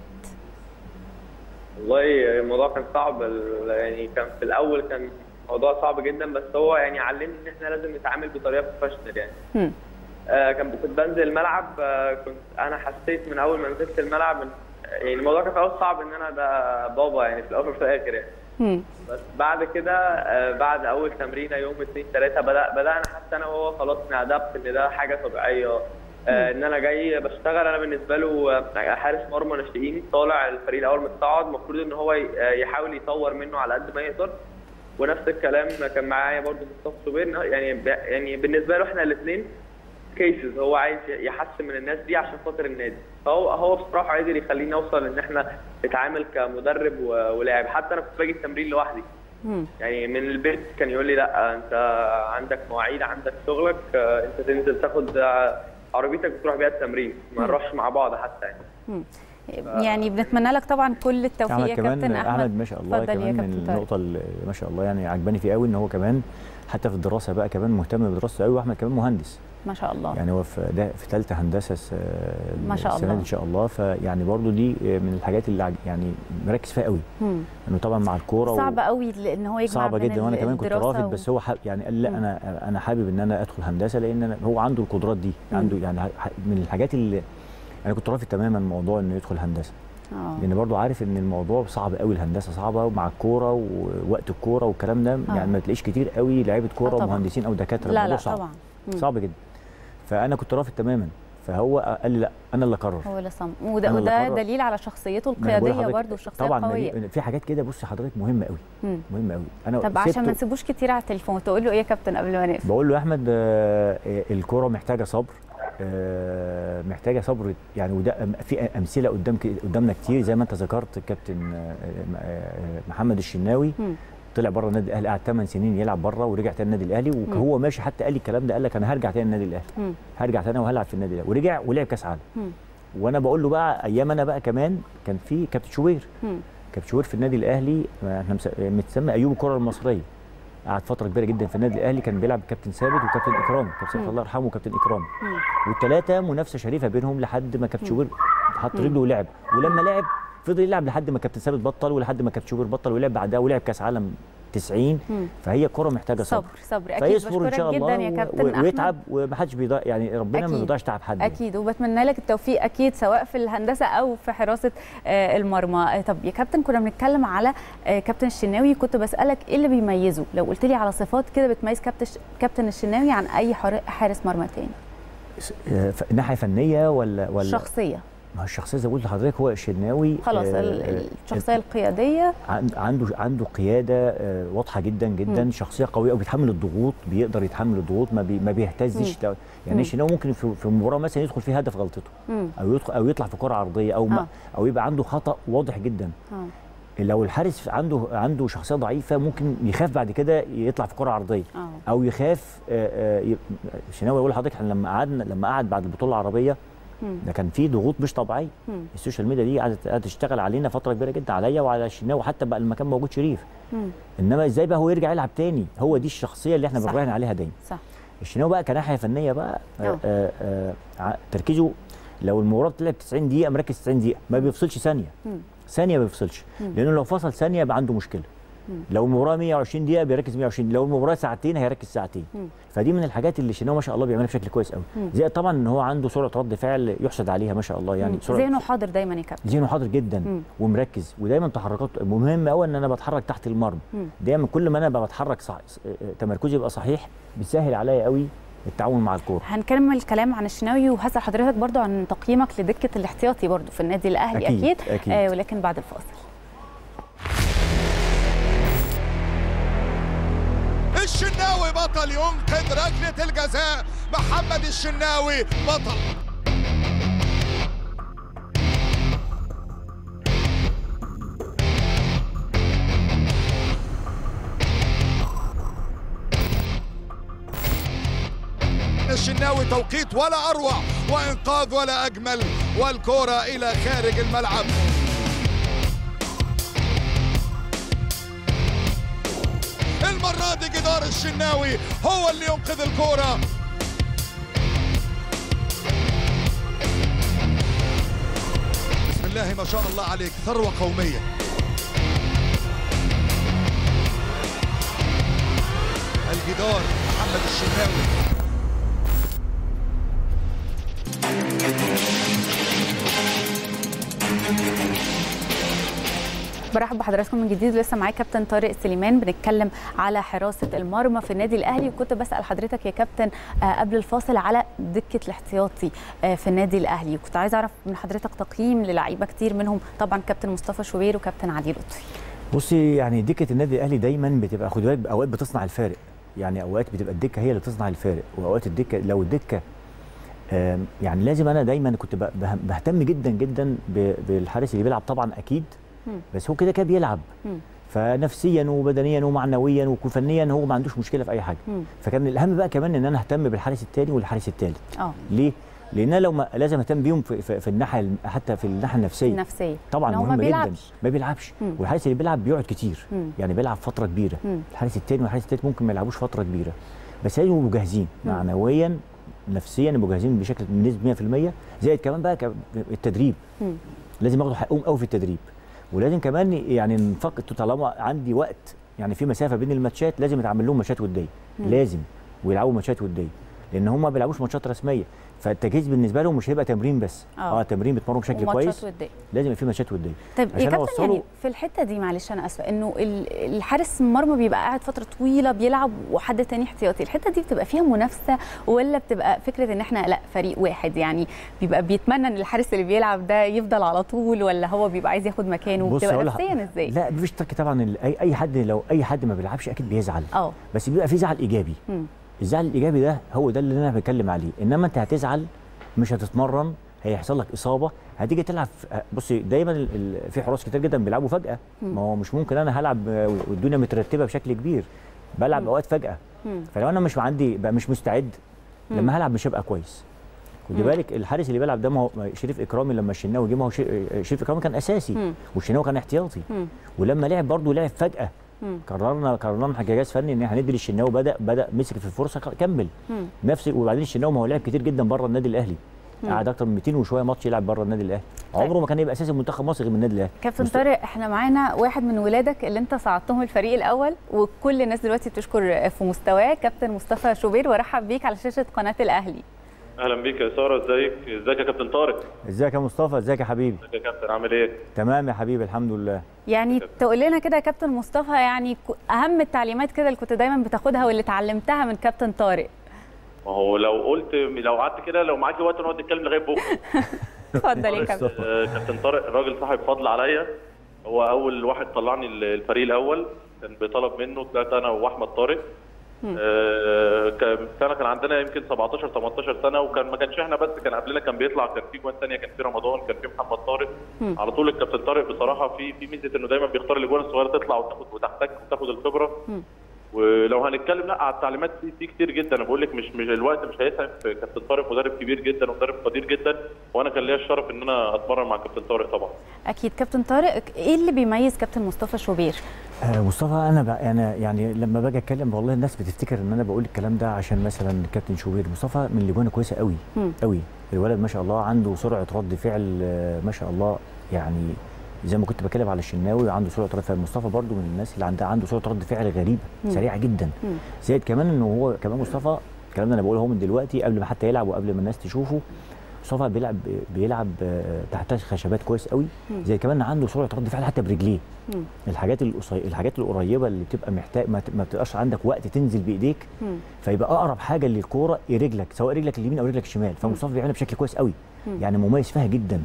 والله الموضوع كان صعب يعني. كان في الاول كان موضوع صعب جدا، بس هو يعني علمني ان احنا لازم نتعامل بطريقه بروفيشنال يعني. امم آه كان كنت بنزل الملعب. آه كنت انا حسيت من اول ما نزلت الملعب يعني الموضوع كان في الاول صعب ان انا ده بابا يعني في الاول وفي الاخر يعني. مم. بس بعد كده آه بعد اول تمرينه يوم اثنين ثلاثه بدا بدانا حتى انا وهو خلاص نادبت ان ده حاجه طبيعيه. آه ان انا جاي بشتغل. انا بالنسبه له حارس مرمى ناشئين طالع الفريق الاول متصاعد، المفروض ان هو يحاول يطور منه على قد ما يقدر. ونفس الكلام كان معايا برده مصطفى صبير يعني. يعني بالنسبه له احنا الاثنين كيسز، هو عايز يحسن من الناس دي عشان خاطر النادي. فهو هو بصراحه قدر يخليني اوصل ان احنا نتعامل كمدرب ولاعب. حتى انا كنت باجي التمرين لوحدي يعني من البيت. كان يقول لي لا انت عندك مواعيد، عندك شغلك، انت تنزل تاخد عربيتك وتروح بيها التمرين، ما نروحش مع بعض حتى يعني. مم. يعني بنتمنى لك طبعا كل التوفيق يا كابتن احمد. احمد ما شاء الله كمان من النقطه اللي ما شاء الله يعني عجباني فيه قوي ان هو كمان حتى في الدراسه بقى كمان مهتم بدراسته قوي. واحمد كمان مهندس ما شاء الله. يعني هو في ده في ثالثه هندسه ما شاء السنه الله ان شاء الله. فيعني برضو دي من الحاجات اللي يعني مركز فيها قوي، انه طبعا مع الكوره صعبه قوي ان هو يجمع صعبه جدا، وانا كمان كنت رافض و... بس هو حب يعني قال لا انا انا حابب ان انا ادخل هندسه، لان أنا هو عنده القدرات دي، مم. عنده يعني من الحاجات اللي انا كنت رافض تماما موضوع انه يدخل هندسه. أوه. لان برضو عارف ان الموضوع صعب قوي، الهندسه صعبه مع الكوره ووقت الكوره والكلام ده. أوه. يعني ما تلاقيش كتير قوي لعيبه كوره ومهندسين او دكاتره، لا الموضوع لا صعب طبعا. مم. صعب جدا. فانا كنت رافض تماما، فهو قال لي لا انا اللي اقرر. هو اللي صمم، وده, وده دليل على شخصيته القياديه برضه، الشخصيه طبعا القويه. طبعا في حاجات كده بصي حضرتك مهمه قوي، مم. مهمه قوي. انا طب عشان ما نسيبوش كتير على التليفون تقول له ايه يا كابتن قبل ما نقفل؟ بقول له يا احمد آه الكوره محتاجه صبر، آه محتاجه صبر يعني، وده في امثله قدام قدامنا كتير زي ما انت ذكرت الكابتن آه محمد الشناوي. مم. طلع بره النادي الاهلي، قعد ثمان سنين يلعب بره ورجع تاني النادي الاهلي، وهو ماشي حتى قال لي الكلام ده، قال لك انا هرجع تاني النادي الاهلي، هرجع تاني وهلعب في النادي الاهلي، ورجع ولعب كاس عالم. وانا بقول له بقى ايام انا بقى كمان كان في كابتن شوبير، كابتن شوبير في النادي الاهلي احنا متسمى ايوب الكره المصريه، قعد فتره كبيره جدا في النادي الاهلي، كان بيلعب كابتن ثابت وكابتن اكرامي، كابتن ثابت الله يرحمه وكابتن اكرامي، والثلاثه منافسه شريفه بينهم لحد ما كابتن شوبير حط رجله ولعب، ولما لعب فضل يلعب لحد ما كابتن ثابت بطل، ولحد ما كابتن شوبير بطل، ولعب بعدها ولعب كاس عالم تسعين. مم. فهي الكوره محتاجه صبر صبر صبر اكيد. فيصبر ان شاء الله جدا يا كابتن احمد، ويتعب، ومحدش بيضيع يعني، ربنا أكيد. ما بيضيعش تعب حد اكيد يعني. وبتمنى لك التوفيق اكيد سواء في الهندسه او في حراسه آه المرمى. آه طب يا كابتن كنا بنتكلم على آه كابتن الشناوي، كنت بسالك ايه اللي بيميزه، لو قلت لي على صفات كده بتميز كابتن كابتن الشناوي عن اي حارس مرمى تاني. ناحيه فنيه ولا ولا شخصيه؟ ما هو الشخصيه زي ما قلت لحضرتك، هو الشناوي خلاص آه الشخصيه آه القياديه، عنده عنده قياده آه واضحه جدا جدا. مم. شخصيه قويه وبيتحمل الضغوط، بيقدر يتحمل الضغوط، ما, بي ما بيهتزش. مم. يعني الشناوي ممكن في, في مباراه مثلا يدخل فيه هدف غلطته، مم. او يدخل او يطلع في كره عرضيه، او ما آه. او يبقى عنده خطا واضح جدا. آه. لو الحارس عنده عنده شخصيه ضعيفه ممكن يخاف بعد كده يطلع في كره عرضيه، أوه. او يخاف. الشناوي يقول لحضرتك احنا لما قعدنا لما قعد بعد البطوله العربيه ده كان في ضغوط مش طبيعيه. السوشيال ميديا دي قعدت تشتغل علينا فتره كبيره جدا، عليا وعلى الشناوي، وحتى بقى لما كان موجود شريف. مم. انما ازاي بقى هو يرجع يلعب تاني؟ هو دي الشخصيه اللي احنا بنراهن عليها دايما. صح. الشناوي بقى كناحيه فنيه بقى آآ آآ آآ تركيزه، لو المباراه بتلعب تسعين دقيقه مركز تسعين دقيقه، ما بيفصلش ثانيه. مم. ثانيه ما بيفصلش، لانه لو فصل ثانيه يبقى عنده مشكله. مم. لو المباراه مية وعشرين دقيقه بيركز مية وعشرين، لو المباراه ساعتين هيركز ساعتين. مم. فدي من الحاجات اللي الشناوي ما شاء الله بيعملها بشكل كويس قوي. زي طبعا ان هو عنده سرعه رد فعل يحسد عليها ما شاء الله، يعني سرعه ذهنه حاضر دايما يا كابتن، ذهنه حاضر جدا. مم. ومركز، ودايما تحركاته مهم قوي، ان انا بتحرك تحت المرمى دايما، كل ما انا بتحرك صح... تمركزي يبقى صحيح، بيسهل عليا قوي التعاون مع الكوره. هنكمل الكلام عن الشناوي، وهسأل حضرتك برضو عن تقييمك لدكه الاحتياطي برضو في النادي الاهلي. اكيد, أكيد. أكيد. آه ولكن بعد الفاصل. الشناوي بطل ينقذ ركله الجزاء، محمد الشناوي بطل. الشناوي توقيت ولا اروع، وانقاذ ولا اجمل، والكره الى خارج الملعب. المرة دي جدار الشناوي هو اللي ينقذ الكرة. بسم الله ما شاء الله عليك، ثروة قومية. الجدار محمد الشناوي. برحب بحضراتكم من جديد، لسه معايا كابتن طارق سليمان بنتكلم على حراسه المرمى في النادي الاهلي. وكنت بسال حضرتك يا كابتن قبل الفاصل على دكه الاحتياطي في النادي الاهلي، وكنت عايز اعرف من حضرتك تقييم للعيبه كتير منهم طبعا كابتن مصطفى شوبير وكابتن علي لطفي. بصي يعني دكه النادي الاهلي دايما بتبقى خد بالك اوقات بتصنع الفارق، يعني اوقات بتبقى الدكه هي اللي تصنع الفارق، واوقات الدكه لو الدكه يعني لازم انا دايما كنت بهتم جدا جدا بالحارس اللي بيلعب طبعا اكيد، بس هو كده كده بيلعب، مم. فنفسيا وبدنيا ومعنويا وفنيا هو ما عندوش مشكله في اي حاجه. مم. فكان الاهم بقى كمان ان انا اهتم بالحارس الثاني والحارس الثالث. اه ليه؟ لان انا لو ما لازم اهتم بيهم في, في, في الناحيه حتى في الناحيه النفسيه. النفسيه طبعا مهم جدا. ما بيلعبش، والحارس اللي بيلعب بيقعد كتير، مم. يعني بيلعب فتره كبيره. مم. الحارس الثاني والحارس الثالث ممكن ما يلعبوش فتره كبيره، بس لازم يبقوا جاهزين معنويا نفسيا يبقوا جاهزين بشكل بنسبه مية في المية. زائد كمان بقى التدريب، م. لازم ياخدوا حقهم قوي في التدريب، ولازم كمان يعني نفكر طالما عندي وقت يعني في مسافه بين الماتشات لازم يتعمل لهم ماتشات وديه، لازم ويلعبوا ماتشات وديه، لان هم ما بيلعبوش ماتشات رسميه، فالتجهيز بالنسبه لهم مش هيبقى تمرين بس، اه, آه تمرين بيتمرنوا بشكل كويس، ودية. لازم يبقى في ماتشات وديه. طيب يا كابتن يعني في الحته دي معلش انا اسفه انه الحارس المرمى بيبقى قاعد فتره طويله بيلعب وحد تاني احتياطي، الحته دي بتبقى فيها منافسه ولا بتبقى فكره ان احنا لا فريق واحد، يعني بيبقى بيتمنى ان الحارس اللي بيلعب ده يفضل على طول ولا هو بيبقى عايز ياخد مكانه؟ بتبقى نفسيا ازاي؟ لا مفيش ترك طبعا، اي اي حد لو اي حد ما بيلعبش اكيد بيزعل، اه بس بيبقى في زعل ايجابي. م. الزعل الايجابي ده هو ده اللي انا بتكلم عليه، انما انت هتزعل مش هتتمرن هيحصل لك اصابه، هتيجي تلعب. بصي دايما في حراس كتير جدا بيلعبوا فجاه، ما هو مش ممكن انا هلعب والدنيا مترتبه بشكل كبير، بلعب مم. اوقات فجاه، مم. فلو انا مش عندي بقى مش مستعد مم. لما هلعب مش هبقى كويس. خدي بالك الحارس اللي بيلعب ده ما هو شريف اكرامي لما الشناوي جه، ما هو شريف اكرامي كان اساسي والشناوي كان احتياطي، مم. ولما لعب برضه لعب فجاه، مم. قررنا قررنا مع جهاز فني ان احنا هندي للشناوي، بدا بدا مسك في الفرصه كمل نفس. وبعدين الشناوي ما هو لعب كتير جدا بره النادي الاهلي، قعد اكتر من مئتين وشويه ماتش يلعب بره النادي الاهلي، عمره ما كان يبقى اساسي منتخب مصر غير من النادي الاهلي. كابتن طارق احنا معانا واحد من ولادك اللي انت صعدتهم الفريق الاول وكل الناس دلوقتي بتشكر في مستواه، كابتن مصطفى شوبير، وارحب بيك على شاشه قناه الاهلي. اهلا بيك يا ساره، ازيك؟ ازيك يا كابتن طارق؟ ازيك يا مصطفى؟ ازيك يا حبيبي؟ ازيك يا كابتن، عامل ايه؟ تمام يا حبيبي الحمد لله. يعني تقول لنا كده يا كابتن مصطفى يعني اهم التعليمات كده اللي كنت دايما بتاخدها واللي اتعلمتها من كابتن طارق. ما هو لو قلت لو قعدت كده لو معاكي وقت نقعد نتكلم لغايه بكره. اتفضل يا كابتن. كابتن طارق راجل صاحب فضل عليا، هو اول واحد طلعني الفريق الاول، كان بيطلب منه طلعت انا واحمد طارق. آه سنه كان عندنا يمكن سبعتاشر تمنتاشر سنه، وكان ما كانش احنا بس، كان قبلنا كان بيطلع، كان في جوان ثانيه، كان في رمضان، كان في محمد طارق. مم. على طول الكابتن طارق بصراحه في في ميزه انه دايما بيختار الاجوان الصغيره تطلع وتاخد وتحتك وتاخد الخبره. مم. ولو هنتكلم لا على التعليمات في في كتير جدا، انا بقول لك مش مش الوقت مش هيسعف. كابتن طارق مدرب كبير جدا ومدرب قدير جدا، وانا كان ليا الشرف ان انا اتمرن مع كابتن طارق طبعا. اكيد. كابتن طارق ايه اللي بيميز كابتن مصطفى شوبير؟ آه مصطفى انا بقى انا يعني لما باجي اتكلم والله الناس بتفتكر ان انا بقول الكلام ده عشان مثلا كابتن شوبير. مصطفى من الاجوان كويسه قوي م. قوي، الولد ما شاء الله عنده سرعه رد فعل ما شاء الله، يعني زي ما كنت بتكلم على الشناوي عنده سرعه رد فعل، مصطفى برده من الناس اللي عندها عنده سرعه رد فعل غريبه مم. سريعه جدا. مم. زائد كمان انه هو كمان مصطفى الكلام ده انا بقوله هو من دلوقتي قبل ما حتى يلعب وقبل ما الناس تشوفه، مصطفى بيلعب بيلعب تحت خشبات كويس قوي. زي كمان عنده سرعه رد فعل حتى برجليه. مم. الحاجات القصي... الحاجات القريبه اللي بتبقى محتاج ما, ما بتبقاش عندك وقت تنزل بايديك، مم. فيبقى اقرب حاجه للكوره رجلك، سواء رجلك اليمين او رجلك الشمال، فمصطفى بيعملها بشكل كويس قوي. مم. يعني مميز فيها جدا.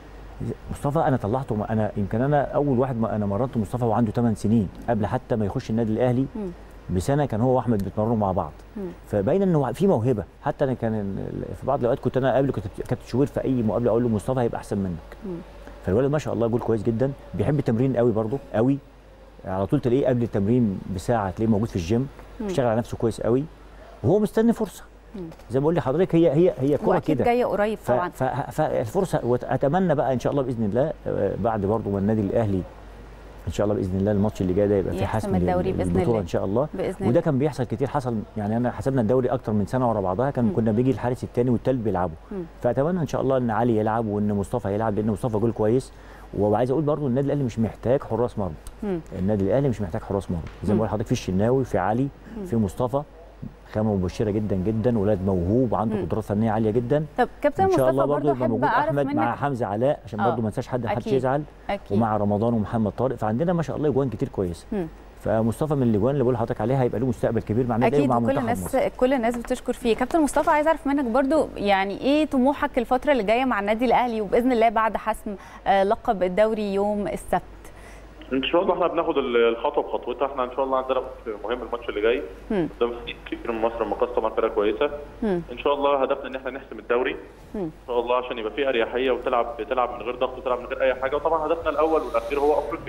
مصطفى انا طلعته، انا يمكن انا اول واحد ما انا مرنت مصطفى وعنده ثمان سنين قبل حتى ما يخش النادي الاهلي بسنه، كان هو واحمد بيتمرنوا مع بعض، فباين انه في موهبه. حتى انا كان في بعض الاوقات كنت انا قبل كنت كابتن شوبير في اي مقابله اقول له مصطفى هيبقى احسن منك. فالولد ما شاء الله جول كويس جدا، بيحب التمرين قوي برضه قوي، على طول تلاقيه قبل التمرين بساعه تلاقيه موجود في الجيم، بيشتغل على نفسه كويس قوي وهو مستني فرصه. زي ما بقول لحضرتك هي هي هي كوره كده جايه قريب طبعا، فالفرصه واتمنى بقى ان شاء الله باذن الله بعد برضه ما النادي الاهلي ان شاء الله باذن الله الماتش اللي جاي ده يبقى في حسم الدوري باذن الله ان شاء الله بإذن وده كان بيحصل كتير، حصل يعني انا حسبنا الدوري اكتر من سنه ورا بعضها، كان م. كنا بيجي الحارس الثاني والثالث بيلعبوا، فاتمنى ان شاء الله ان علي يلعب وان مصطفى يلعب، لان مصطفى جول كويس. وعايز اقول برضه النادي الاهلي مش محتاج حراس مرمى، النادي الاهلي مش محتاج حراس مرمى، زي ما بقول لحضرتك في الشناوي، في علي، م. في مصطفى، خامه مبشره جدا جدا، ولاد موهوب وعنده قدرات فنيه عاليه جدا. طب كابتن مصطفى برضه برضه يبقى موجود احمد مع حمزه علاء عشان برضه ما ننساش حد محدش يزعل، ومع رمضان ومحمد طارق، فعندنا ما شاء الله اجوان كتير كويسه. فمصطفى من الاجوان اللي بقول لحضرتك عليها هيبقى له مستقبل كبير مع النادي ومع منتخب مصر. اكيد، كل الناس كل الناس بتشكر فيه. كابتن مصطفى عايز اعرف منك برضه يعني ايه طموحك الفتره اللي جايه مع النادي الاهلي وباذن الله بعد حسم لقب الدوري يوم السبت؟ ان شاء الله احنا بناخد الخطوه بخطوتها، احنا ان شاء الله عندنا مهم الماتش اللي جاي قدام فريق كبير من مصر المقاصه، طبعا فرقه كويسه. مم. ان شاء الله هدفنا ان احنا نحسم الدوري مم. ان شاء الله عشان يبقى في اريحيه وتلعب تلعب من غير ضغط وتلعب من غير اي حاجه، وطبعا هدفنا الاول والاخير هو افريقيا.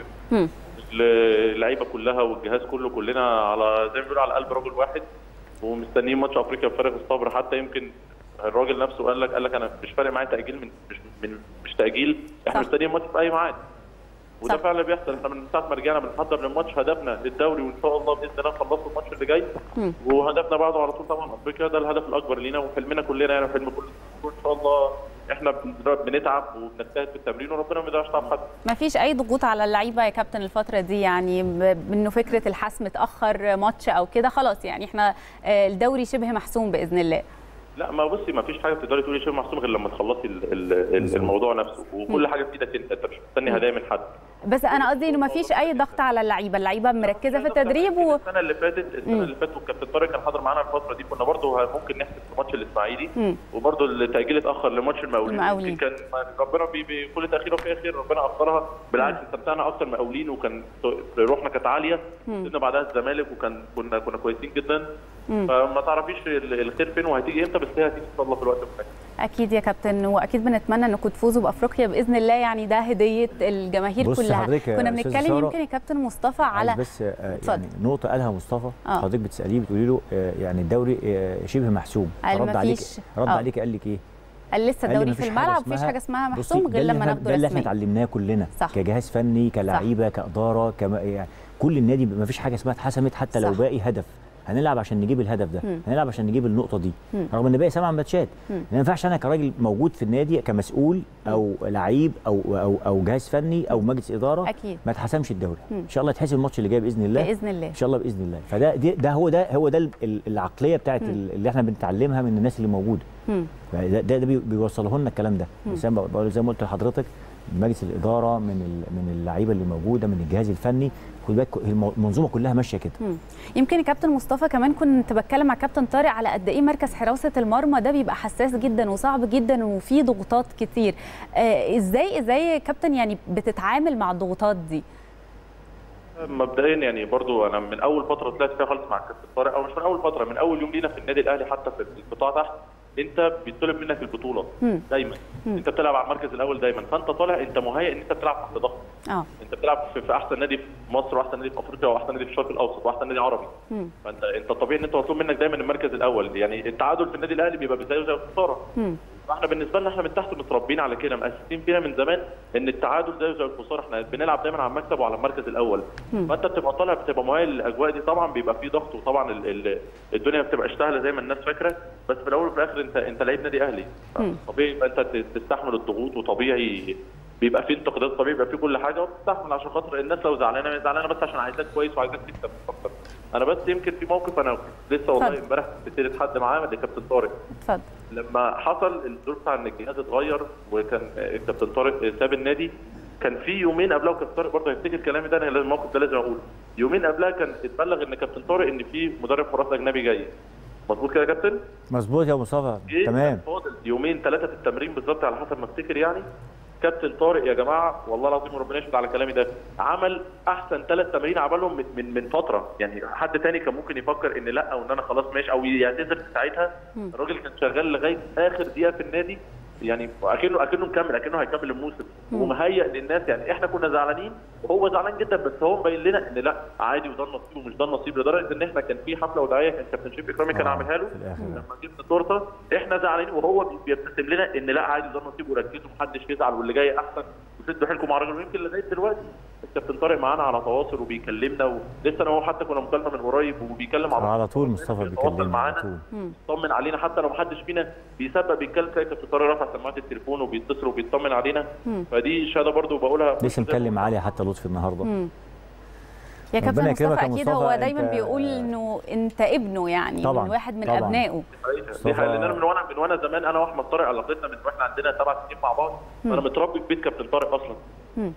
اللعيبه كلها والجهاز كله كلنا على زي ما بيقولوا على قلب رجل واحد، ومستنيين ماتش افريقيا بفارغ الصبر. حتى يمكن الراجل نفسه قال لك قال لك انا مش فارق معايا تاجيل من مش من مش تاجيل، احنا مستنيين ماتش في اي ميعاد. وده صح. فعلا بيحصل. احنا من ساعه ما رجعنا بنحضر للماتش هدفنا الدوري، وان شاء الله باذن الله نخلصه الماتش اللي جاي، وهدفنا بعده على طول طبعا افريقيا. ده الهدف الاكبر لينا وحلمنا كلنا يعني، وحلم كل ان شاء الله. احنا بنتعب وبنجتهد في التمرين وربنا ما يضيعش تعب حد. ما فيش اي ضغوط على اللعيبه يا كابتن الفتره دي يعني، انه فكره الحسم اتاخر ماتش او كده خلاص يعني احنا الدوري شبه محسوم باذن الله؟ لا ما بصي ما فيش حاجه تقدري تقولي شبه محسوم غير لما تخلصي الموضوع نفسه، وكل حاجه في ايدك انت، انت مش مستني هدايا من حد. بس انا قصدي انه ما فيش اي ضغط على اللعيبه، اللعيبه مركزه في التدريب. و... السنه اللي فاتت السنه اللي فاتت والكابتن طارق كان حاضر معانا الفتره دي، كنا برضه ممكن نحسب في ماتش الاسماعيلي، وبرضه التاجيل اتاخر لماتش المقاولين، يمكن كان ربنا بكل تاخير وفيها خير، ربنا اخرها بالعكس استمتعنا اكتر مقاولين، وكان روحنا كانت عاليه، كسبنا بعدها الزمالك وكان كنا كنا كويسين جدا. فما تعرفيش الخير فين وهتيجي امتى، بس هي هتيجي ان شاء الله في الوقت المناسب. اكيد يا كابتن، واكيد بنتمنى انكم تفوزوا بافريقيا باذن الله، يعني ده هديه الجماهير كلها. كنا بنتكلم يمكن يا كابتن مصطفى على بس يعني نقطه قالها مصطفى، حضرتك بتساليه بتقولي له يعني الدوري شبه محسوم، رد عليك رد عليك قال لك ايه؟ قال لسه الدوري في الملعب، مفيش حاجه اسمها محسوم غير لما ناخده رسميا. ده اللي احنا اتعلمناه كلنا صح. كجهاز فني كلاعيبه كاداره كما يعني كل النادي مفيش حاجه اسمها اتحسمت، حتى لو باقي هدف هنلعب عشان نجيب الهدف ده، مم. هنلعب عشان نجيب النقطه دي، مم. رغم ان باقي سبع ماتشات. ما ينفعش انا كراجل موجود في النادي كمسؤول او لعيب او او او جهاز فني او مجلس اداره أكيد. ما اتحسمش الدوري، مم. ان شاء الله يتحسم الماتش اللي جاي باذن الله، باذن الله ان شاء الله باذن الله. فده ده هو ده هو ده العقليه بتاعت مم. اللي احنا بنتعلمها من الناس اللي موجوده. ده ده, ده بيوصله لنا الكلام ده، زي ما بقول زي ما قلت لحضرتك، مجلس الاداره من من اللعيبه اللي موجوده من الجهاز الفني، خد بالك المنظومه كلها ماشيه كده. يمكن كابتن مصطفى كمان كنت بتكلم مع كابتن طارق على قد ايه مركز حراسه المرمى ده بيبقى حساس جدا وصعب جدا وفيه ضغوطات كتير. آه ازاي ازاي كابتن يعني بتتعامل مع الضغوطات دي؟ مبدئيا يعني برضو انا من اول فتره طلعت فيها خالص مع كابتن طارق، او مش من اول فتره، من اول يوم لينا في النادي الاهلي حتى في القطاع تحت، انت بيطلب منك البطوله مم. دايما، مم. انت بتلعب على المركز الاول دايما، فانت طالع انت مهيئ ان انت بتلعب تحت ضغط. اه انت بتلعب في, في احسن نادي في مصر، واحسن نادي في افريقيا، واحسن نادي في الشرق الاوسط، واحسن نادي عربي. مم. فانت انت طبيعي ان انت مطلوب منك دايما المركز الاول، يعني التعادل في النادي الاهلي بيبقى زيه زي الخساره. فاحنا بالنسبه لنا احنا من تحت متربيين على كده، مؤسسين فينا من زمان ان التعادل زيه زي الخساره، احنا بنلعب دايما على المكسب وعلى المركز الاول. مم. فانت بتبقى طالع بتبقى مهيئ للاجواء دي، طبعا بيبقى في ضغط، وطبعا ال ال الدنيا ما بتبقاش سهله زي ما الناس فاكره، بس في الاول وفي الاخر انت انت لعيب نادي اهلي، طبيعي يبقى انت تستحمل الضغوط، وطبيعي بيبقى في انتقادات، طبيعي يبقى في كل حاجه، وبتستحمل عشان خاطر الناس لو زعلانه زعلانه بس عشان عايزاك كويس وعايزاك تكسب اكتر. انا بس يمكن في موقف انا لسه والله امبارح بتيجي حد معاه اللي كابتن طارق. اتفضل. لما حصل الدور بتاع ان الجهاز اتغير وكان الكابتن طارق ساب النادي، كان في يومين قبلها، وكابتن طارق برضه هيفتكر كلامي ده، انا الموقف ده لازم اقوله. يومين قبلها كان اتبلغ ان كابتن طارق ان في مدرب حراس اجنبي جاي. مظبوط كده يا كابتن؟ مظبوط يا مصطفى، تمام. فاضل يومين ثلاثه في التمرين بالظبط على حسب ما افتكر يعني. كابتن طارق يا جماعه والله العظيم وربنا يشهد على كلامي ده، عمل احسن ثلاث تمارين عملهم من, من من فتره، يعني حد تاني كان ممكن يفكر ان لا وان انا خلاص ماشي او يعتذر في ساعتها. الراجل كان شغال لغايه اخر دقيقه في النادي، يعني اكنه اكنه مكمل، اكنه هيكمل الموسم، ومهيئ للناس. يعني احنا كنا زعلانين وهو زعلان جدا، بس هو مبين لنا ان لا عادي وده النصيب ومش ده النصيب، لدرجه ان احنا كان في حفله وداعيه كان كابتن شريف اكرامي كان عاملها له لما جبنا التورته، احنا زعلانين وهو بيبتسم لنا ان لا عادي وده النصيب وركزوا محدش يزعل واللي جاي احسن وشدوا حيلكم مع الراجل. ويمكن لغايه دلوقتي الكابتن طارق معانا على تواصل وبيكلمنا، ولسه انا وهو حتى كنا مكالمه من قريب وبيكلم على, على طول. مصطفى بيكلمنا على طول، بيطمن علينا، حتى لو محدش فينا بيسبق بيتكلم تلاقي الكابتن طارق رافع سماعه التليفون وبيتصل وبيطمن علينا. مم. فدي شهاده برضو بقولها، لسه مكلم عليها حتى لطفي النهارده. مم. يا كابتن مصطفى اكيد هو دايما بيقول انه انت ابنه، يعني طبعًا من واحد من طبعًا ابنائه. دي حاجه لان انا من وانا من وانا زمان انا واحمد طارق علاقتنا من واحنا عندنا سبع سنين مع بعض، وانا متربي في بيت كابتن طارق اصلا. امم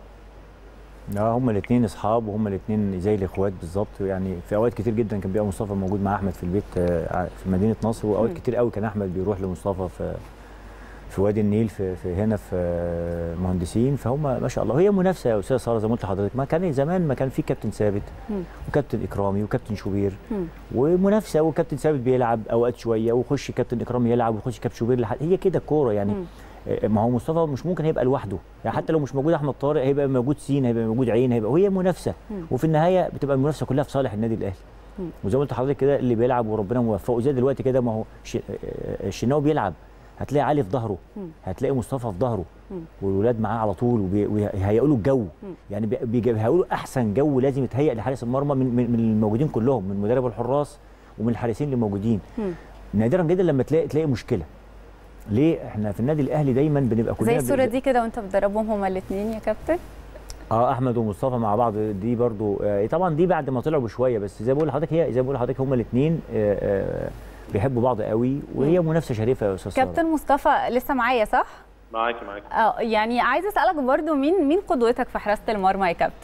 اه هما الاثنين اصحاب، وهما الاثنين زي الاخوات بالظبط، يعني في اوقات كتير جدا كان بيبقى مصطفى موجود مع احمد في البيت في مدينه نصر، واوقات كتير قوي كان احمد بيروح لمصطفى في في وادي النيل في, في هنا في مهندسين. فهم ما شاء الله هي منافسه يا استاذه ساره زي ما قلت لحضرتك، ما كان زمان ما كان في كابتن ثابت وكابتن اكرامي وكابتن شوبير مم. ومنافسه، وكابتن ثابت بيلعب اوقات شويه ويخش كابتن اكرامي يلعب ويخش كابتن شوبير لحد، هي كده الكوره يعني. مم. ما هو مصطفى مش ممكن هيبقى لوحده، يعني حتى لو مش موجود احمد طارق هيبقى موجود سين، هيبقى موجود عين، هيبقى وهي منافسه. مم. وفي النهايه بتبقى المنافسه كلها في صالح النادي الاهلي. وزي ما قلت لحضرتك كده اللي بيلعب وربنا موفقه زي دلوقتي كده، ما هو الشناوي بيلعب، هتلاقي علي في ظهره، هتلاقي مصطفى في ظهره، والولاد معاه على طول وهيقوا له الجو. يعني بيهيئوا له احسن جو لازم يتهيأ لحارس المرمى من من الموجودين كلهم، من مدرب الحراس ومن الحارسين اللي موجودين. نادرا جدا لما تلاقي تلاقي مشكله. ليه؟ احنا في النادي الاهلي دايما بنبقى كلنا زي الصوره دي كده وانت بتدربهم هما الاثنين يا كابتن. اه احمد ومصطفى مع بعض دي برضو آه طبعا دي بعد ما طلعوا بشويه، بس زي ما بقول لحضرتك هي زي ما بقول لحضرتك هما الاثنين آه آه بيحبوا بعض قوي، وهي منافسه شريفه يا استاذ كابتن مصطفى لسه معايا صح؟ معاكي معاكي. اه يعني عايزه اسالك برضو مين مين قدوتك في حراسه المرمى يا كابتن؟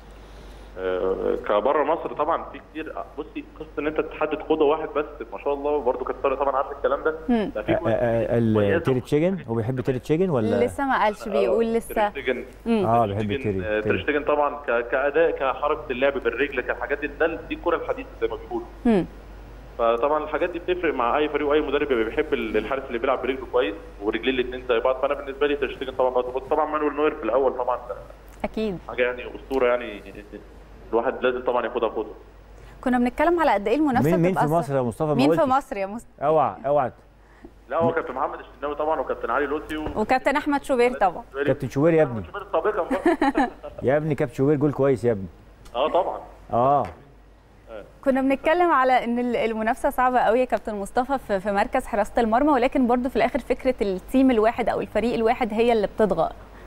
آه كبره مصر طبعا في كتير. بصي قصه ان انت تحدد قدوه واحد بس ما شاء الله، برضه كابتن طارق طبعا عارف الكلام ده. ده في تيري تشيجن، هو بيحب تيري تشيجن ولا لسه ما قالش؟ بيقول لسه تيري اه بيحب تيري تيري تشيجن طبعا كاداء كحركه اللعب بالرجل كالحاجات دي، ده دي الكره الحديثه زي ما بيقولوا. فطبعا الحاجات دي بتفرق مع اي فريق واي مدرب بيحب الحارس اللي بيلعب برجله كويس ورجليه الاثنين زي بعض. فانا بالنسبه لي تير شتيجن طبعا برضه، طبعا مانويل نوير في الاول طبعا اكيد حاجه يعني اسطوره، يعني الواحد لازم طبعا ياخدها قدوه. كنا بنتكلم على قد ايه المنافسه مين مين في مصر يا مصطفى؟ مين في مصر يا مصطفى؟ اوعى اوعى. لا هو كابتن محمد الشناوي طبعا، وكابتن علي لوسي و... وكابتن احمد شوبير طبعا. كابتن شوبير يا ابني شوبير سابقا يا ابني كابتن شوبير جول كويس يا ابني. اه طبعا اه كنا بنتكلم على ان المنافسه صعبه قوي يا كابتن مصطفى في مركز حراسه المرمى، ولكن برضو في الاخر فكره التيم الواحد او الفريق الواحد هي اللي بتطغى.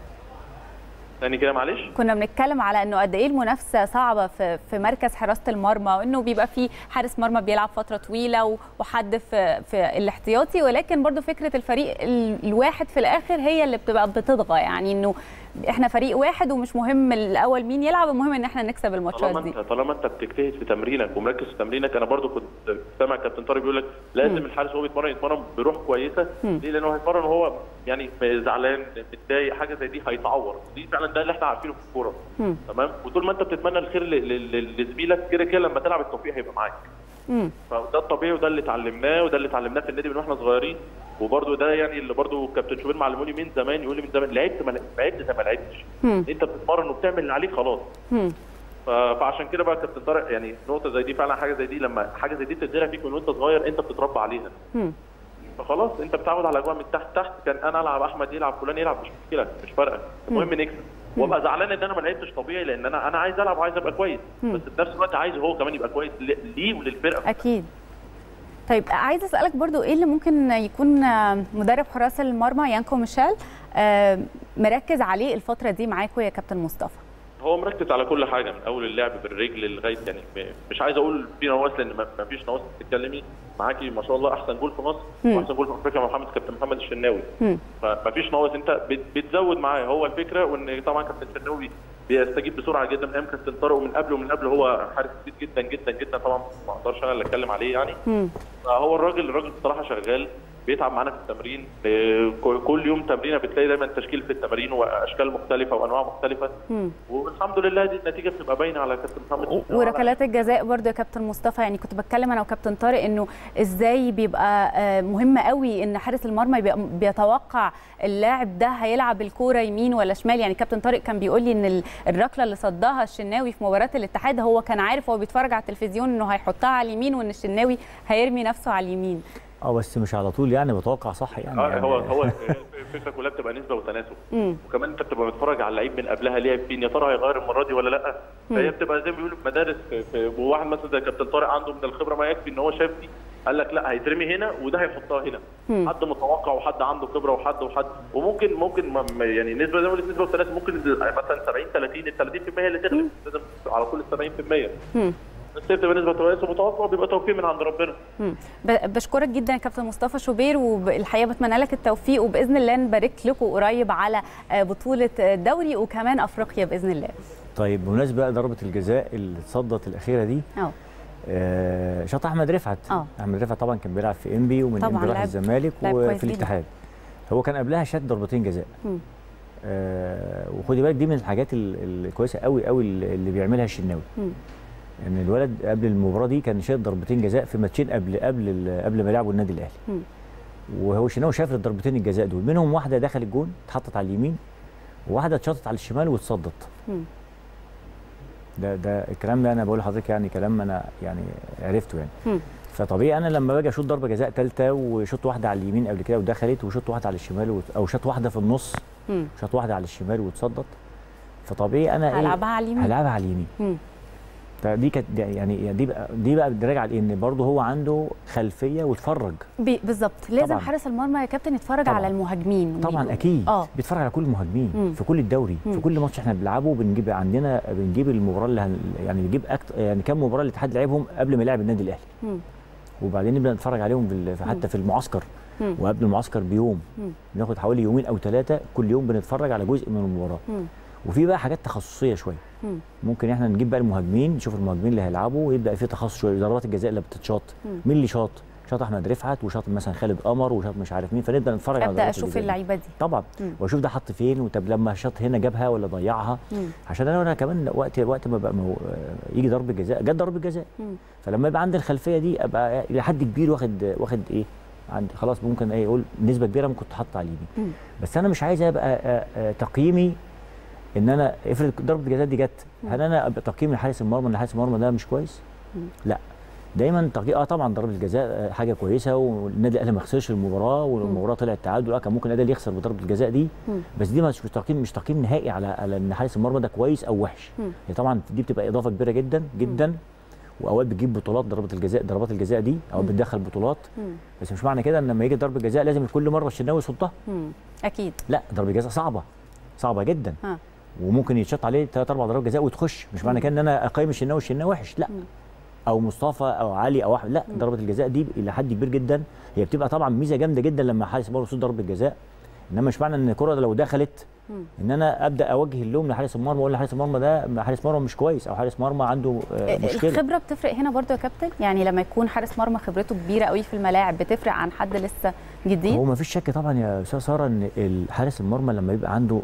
ثاني كده معلش. كنا بنتكلم على انه قد ايه المنافسه صعبه في في مركز حراسه المرمى، وانه بيبقى في حارس مرمى بيلعب فتره طويله وحد في في الاحتياطي، ولكن برضو فكره الفريق الواحد في الاخر هي اللي بتبقى بتطغى. يعني انه احنا فريق واحد ومش مهم الاول مين يلعب، المهم ان احنا نكسب الماتشات دي. طالما انت بتجتهد في تمرينك ومركز في تمرينك. انا برضو كنت سامع كابتن طارق بيقول لك لازم م. الحارس وهو بيتمرن يتمرن بروح كويسه. م. ليه؟ لانه هيتمرن وهو يعني زعلان متضايق حاجه زي دي هيتعور. دي فعلا ده اللي احنا عارفينه في الكوره. تمام. وطول ما انت بتتمنى الخير لزميلك كده كده لما تلعب التوفيق هيبقى معاك. امم فده الطبيعي وده اللي اتعلمناه وده اللي اتعلمناه في النادي من واحنا صغيرين. وبرده ده يعني اللي برده كابتن شوبير معلموني من زمان، يقول لي من زمان لعبت ما لعبت زي ما لعبتش. انت بتتمرن وبتعمل اللي عليك خلاص. مم. فعشان كده بقى كابتن طارق يعني نقطه زي دي فعلا حاجه زي دي لما حاجه زي دي تتزرع فيك من وانت صغير انت بتتربى عليها. مم. فخلاص انت بتعود على اجواء من تحت تحت. كان انا العب احمد يلعب فلان يلعب مش مشكله مش فارقه، المهم نكسب. وابقى زعلان ان انا ما لعبتش طبيعي لان انا انا عايز العب وعايز ابقى كويس. مم. بس في نفس الوقت عايز هو كمان يبقى كويس ليه وللفرقه. اكيد. طيب عايز اسالك برضو ايه اللي ممكن يكون مدرب حراس المرمى يانكو ميشيل مركز عليه الفتره دي معاكم يا كابتن مصطفى؟ هو مركز على كل حاجه من اول اللعب بالرجل لغايه يعني مش عايز اقول في نواس لان ما فيش نواس تتكلمي معاكي ما شاء الله احسن جول في مصر واحسن جول في افريقيا مع محمد كابتن محمد الشناوي. فما فيش نواس انت بتزود معاه. هو الفكره وان طبعا كابتن الشناوي بيستجيب بسرعه جدا من ايام كابتن طارق ومن قبله ومن قبل هو حارس كتير جدا جدا جدا طبعا ما اقدرش انا اللي اتكلم عليه يعني. مم. فهو الراجل الراجل بصراحه شغال بيتعب معانا في التمرين. كل يوم تمرينه بتلاقي دايما تشكيل في التمارين واشكال مختلفه وانواع مختلفه. مم. والحمد لله دي النتيجه بتبقى باينه على كابتن محمد. وركلات الجزاء برضه يا كابتن مصطفى، يعني كنت بتكلم انا وكابتن طارق انه ازاي بيبقى مهم قوي ان حارس المرمى بيتوقع اللاعب ده هيلعب الكوره يمين ولا شمال. يعني كابتن طارق كان بيقول لي ان الركله اللي صدها الشناوي في مباراه الاتحاد هو كان عارف وهو بيتفرج على التلفزيون انه هيحطها على اليمين وان الشناوي هيرمي نفسه على اليمين. اه بس مش على طول يعني بتوقع صح يعني. اه هو هو الفكره كلها بتبقى نسبه وتناسب. وكمان انت بتبقى متفرج على اللعيب من قبلها لعب فين يا ترى هيغير المره دي ولا لا. فهي بتبقى زي ما بيقولوا في مدارس وواحد مثلا زي كابتن طارق عنده من الخبره ما يكفي ان هو شاف دي قال لك لا هيترمي هنا وده هيحطها هنا. مم. حد متوقع وحد عنده خبره وحد وحد وممكن ممكن يعني نسبه زي ما قلت نسبه وتناسب. ممكن مثلا سبعين ثلاثين ال ثلاثين بالمية اللي تغلب لازم على طول ال سبعين بالمية. بس بتبقى نسبه كويسه متوقع بيبقى توفيق من عند ربنا. بشكرك جدا يا كابتن مصطفى شوبير، والحقيقه بتمنى لك التوفيق وباذن الله نبارك لكم قريب على بطوله الدوري وكمان افريقيا باذن الله. طيب بمناسبه ضربه الجزاء اللي اتصدت الاخيره دي اه آه شاط احمد رفعت. اه احمد رفعت طبعا كان بيلعب في انبي ومن انبي راح الزمالك وفي الاتحاد. هو كان قبلها شات ضربتين جزاء. آه وخدي بالك دي من الحاجات الكويسه قوي قوي اللي بيعملها الشناوي. يعني الولد قبل المباراه دي كان شاط ضربتين جزاء في ماتشين قبل قبل قبل ما يلعبوا النادي الاهلي. وهو الشناوي شاف الضربتين الجزاء دول، منهم واحده دخل الجون اتحطت على اليمين وواحده اتشاطت على الشمال واتصدت. ده ده الكلام ده انا بقول لحضرتك يعني كلام انا يعني عرفته يعني. فطبيعي انا لما باجي اشوط ضربه جزاء ثالثه وشوط واحده على اليمين قبل كده ودخلت، وشوط واحده على الشمال وت... او شوط واحده في النص، شوط واحده على الشمال واتصدت، فطبيعي انا هلعبها على اليمين هلعبها على اليمين. مم. فدي كانت يعني دي بقى دي بقى راجعه لان برضه هو عنده خلفيه واتفرج بالظبط. لازم طبعًا. حارس المرمى يا كابتن يتفرج طبعًا. على المهاجمين طبعا اكيد اه بيتفرج على كل المهاجمين مم. في كل الدوري مم. في كل ماتش احنا بنلعبه بنجيب عندنا بنجيب المباراه اللي هن يعني بنجيب أكت... يعني كام مباراه الاتحاد لعبهم قبل ما يلعب النادي الاهلي مم. وبعدين نبدا نتفرج عليهم في حتى مم. في المعسكر مم. وقبل المعسكر بيوم مم. بناخد حوالي يومين او ثلاثه كل يوم بنتفرج على جزء من المباراه مم. وفي بقى حاجات تخصصيه شويه مم. ممكن احنا نجيب بقى المهاجمين نشوف المهاجمين اللي هيلعبوا ويبدا في تخصص شويه ضربات الجزاء اللي بتتشاط مين اللي شاط شاط احمد رفعت وشاط مثلا خالد قمر وشاط مش عارف مين فنبدا نتفرج على ابدا اشوف اللعيبه دي طبعا مم. واشوف ده حط فين وطب لما شاط هنا جابها ولا ضيعها مم. عشان انا كمان وقت وقت ما بقى مو... يجي ضربه جزاء جت ضربه جزاء فلما يبقى عندي الخلفيه دي ابقى الى حد كبير واخد واخد ايه عندي خلاص ممكن ايه اقول نسبه كبيره ممكن تحط على اليمين بس انا مش عايز ابقى تقييمي ان انا افرض ضربه الجزاء دي جت هل انا ابقى تقييم لحارس المرمى ان حارس المرمى ده مش كويس؟ مم. لا دايما تقييم اه طبعا ضربه الجزاء حاجه كويسه والنادي الاهلي ما خسرش المباراه والمباراه طلعت تعادل اه كان ممكن النادي يخسر بضربه الجزاء دي مم. بس دي مش تقييم مش تقييم نهائي على على ان حارس المرمى ده كويس او وحش هي طبعا دي بتبقى اضافه كبيره جدا جدا واوقات بتجيب بطولات ضربات الجزاء ضربات الجزاء دي او بتدخل بطولات مم. بس مش معنى كده ان لما يجي ضربه جزاء لازم كل مره الشناوي يصدها اكيد لا ضربه جزاء صعبه صعبه جدا ها. وممكن يتشط عليه ثلاث اربع ضربات جزاء وتخش مش معنى كده ان انا اقيم الشناوي الشناوي وحش لا مم. او مصطفى او علي او احمد لا مم. ضربه الجزاء دي الى حد كبير جدا هي بتبقى طبعا ميزه جامده جدا لما حارس المرمى يصد ضربه جزاء انما مش معنى ان الكره لو دخلت مم. ان انا ابدا اوجه اللوم لحارس المرمى واقول لحارس المرمى ده حارس مرمى مش كويس او حارس مرمى عنده مشكله. الخبره بتفرق هنا برضو يا كابتن يعني لما يكون حارس مرمى خبرته كبيره قوي في الملاعب بتفرق عن حد لسه جديد. هو ما فيش شك طبعا يا استاذ ساره ان حارس المرمى لما يبقى عنده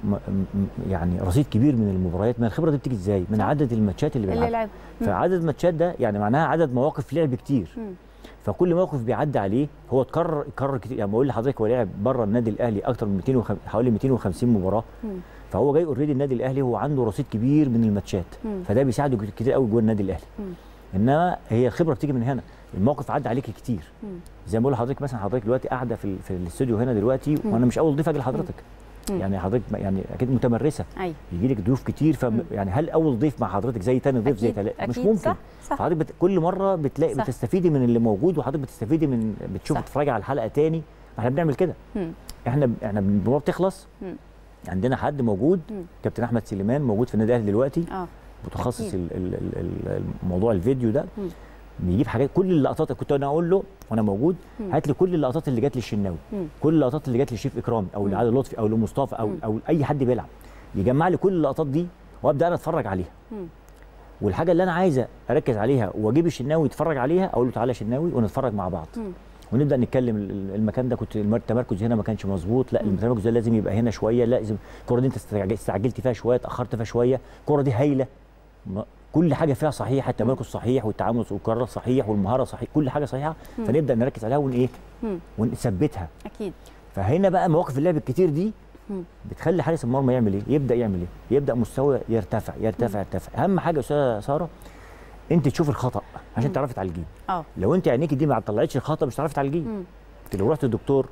يعني رصيد كبير من المباريات من الخبره دي بتيجي ازاي؟ من عدد الماتشات اللي بيلعبها فعدد الماتشات ده يعني معناها عدد مواقف لعب كتير مم. فكل موقف بيعدي عليه هو اتكرر اتكرر كتير يعني بقول لحضرتك هو لعب بره النادي الاهلي اكتر من مئتين وخمسين حوالي مئتين وخمسين مباراه مم. فهو جاي اوريدي النادي الاهلي هو عنده رصيد كبير من الماتشات مم. فده بيساعده كتير قوي جوه النادي الاهلي مم. انما هي الخبره بتيجي من هنا الموقف عدى عليك كتير مم. زي ما بقول لحضرتك مثلا حضرتك دلوقتي قاعده في في الاستوديو هنا دلوقتي مم. وانا مش اول ضيف اجي لحضرتك مم. يعني حضرتك يعني اكيد متمرسه أيوة. يجي لك ضيوف كتير ف يعني هل اول ضيف مع حضرتك زي تاني ضيف زي تالت مش ممكن صح صح. فحضرتك بت... كل مره بتلاقي صح. بتستفيدي من اللي موجود وحضرتك بتستفيدي من بتشوف تتفرجي على الحلقه تاني احنا بنعمل كده احنا احنا المباراه بتخلص مم. عندنا حد موجود مم. كابتن احمد سليمان موجود في النادي الاهلي دلوقتي اه متخصص الموضوع الفيديو ده مم. بيجيب حاجات كل اللقطات كنت انا اقول له وانا موجود هات لي كل اللقطات اللي جات للشناوي كل اللقطات اللي جات لشريف اكرامي او لعادل لطفي او لمصطفى او مم. او اي حد بيلعب يجمع لي كل اللقطات دي وابدا انا اتفرج عليها مم. والحاجه اللي انا عايزه اركز عليها واجيب الشناوي يتفرج عليها اقول له تعالى يا شناوي ونتفرج مع بعض مم. ونبدا نتكلم المكان ده كنت التمركز هنا ما كانش مظبوط لا التمركز ده لازم يبقى هنا شويه لازم الكوره دي انت استعجلت فيها شويه اتاخرت فيها شويه الكوره دي هايله كل حاجه فيها صحيحه التمركز صحيح والتعامل والقرار صحيح والمهاره صحيح كل حاجه صحيحه مم. فنبدا نركز عليها ون ايه ونثبتها اكيد فهنا بقى مواقف اللعب الكتير دي مم. بتخلي حارس المرمى يعمل ايه يبدا يعمل ايه يبدا مستوى يرتفع يرتفع مم. يرتفع اهم حاجه يا استاذه ساره انت تشوف الخطا عشان مم. تعرفي تعالجيه اه لو انت عينيكي دي ما طلعتش الخطا مش هتعرفي تعالجيه انت لو رحت للدكتور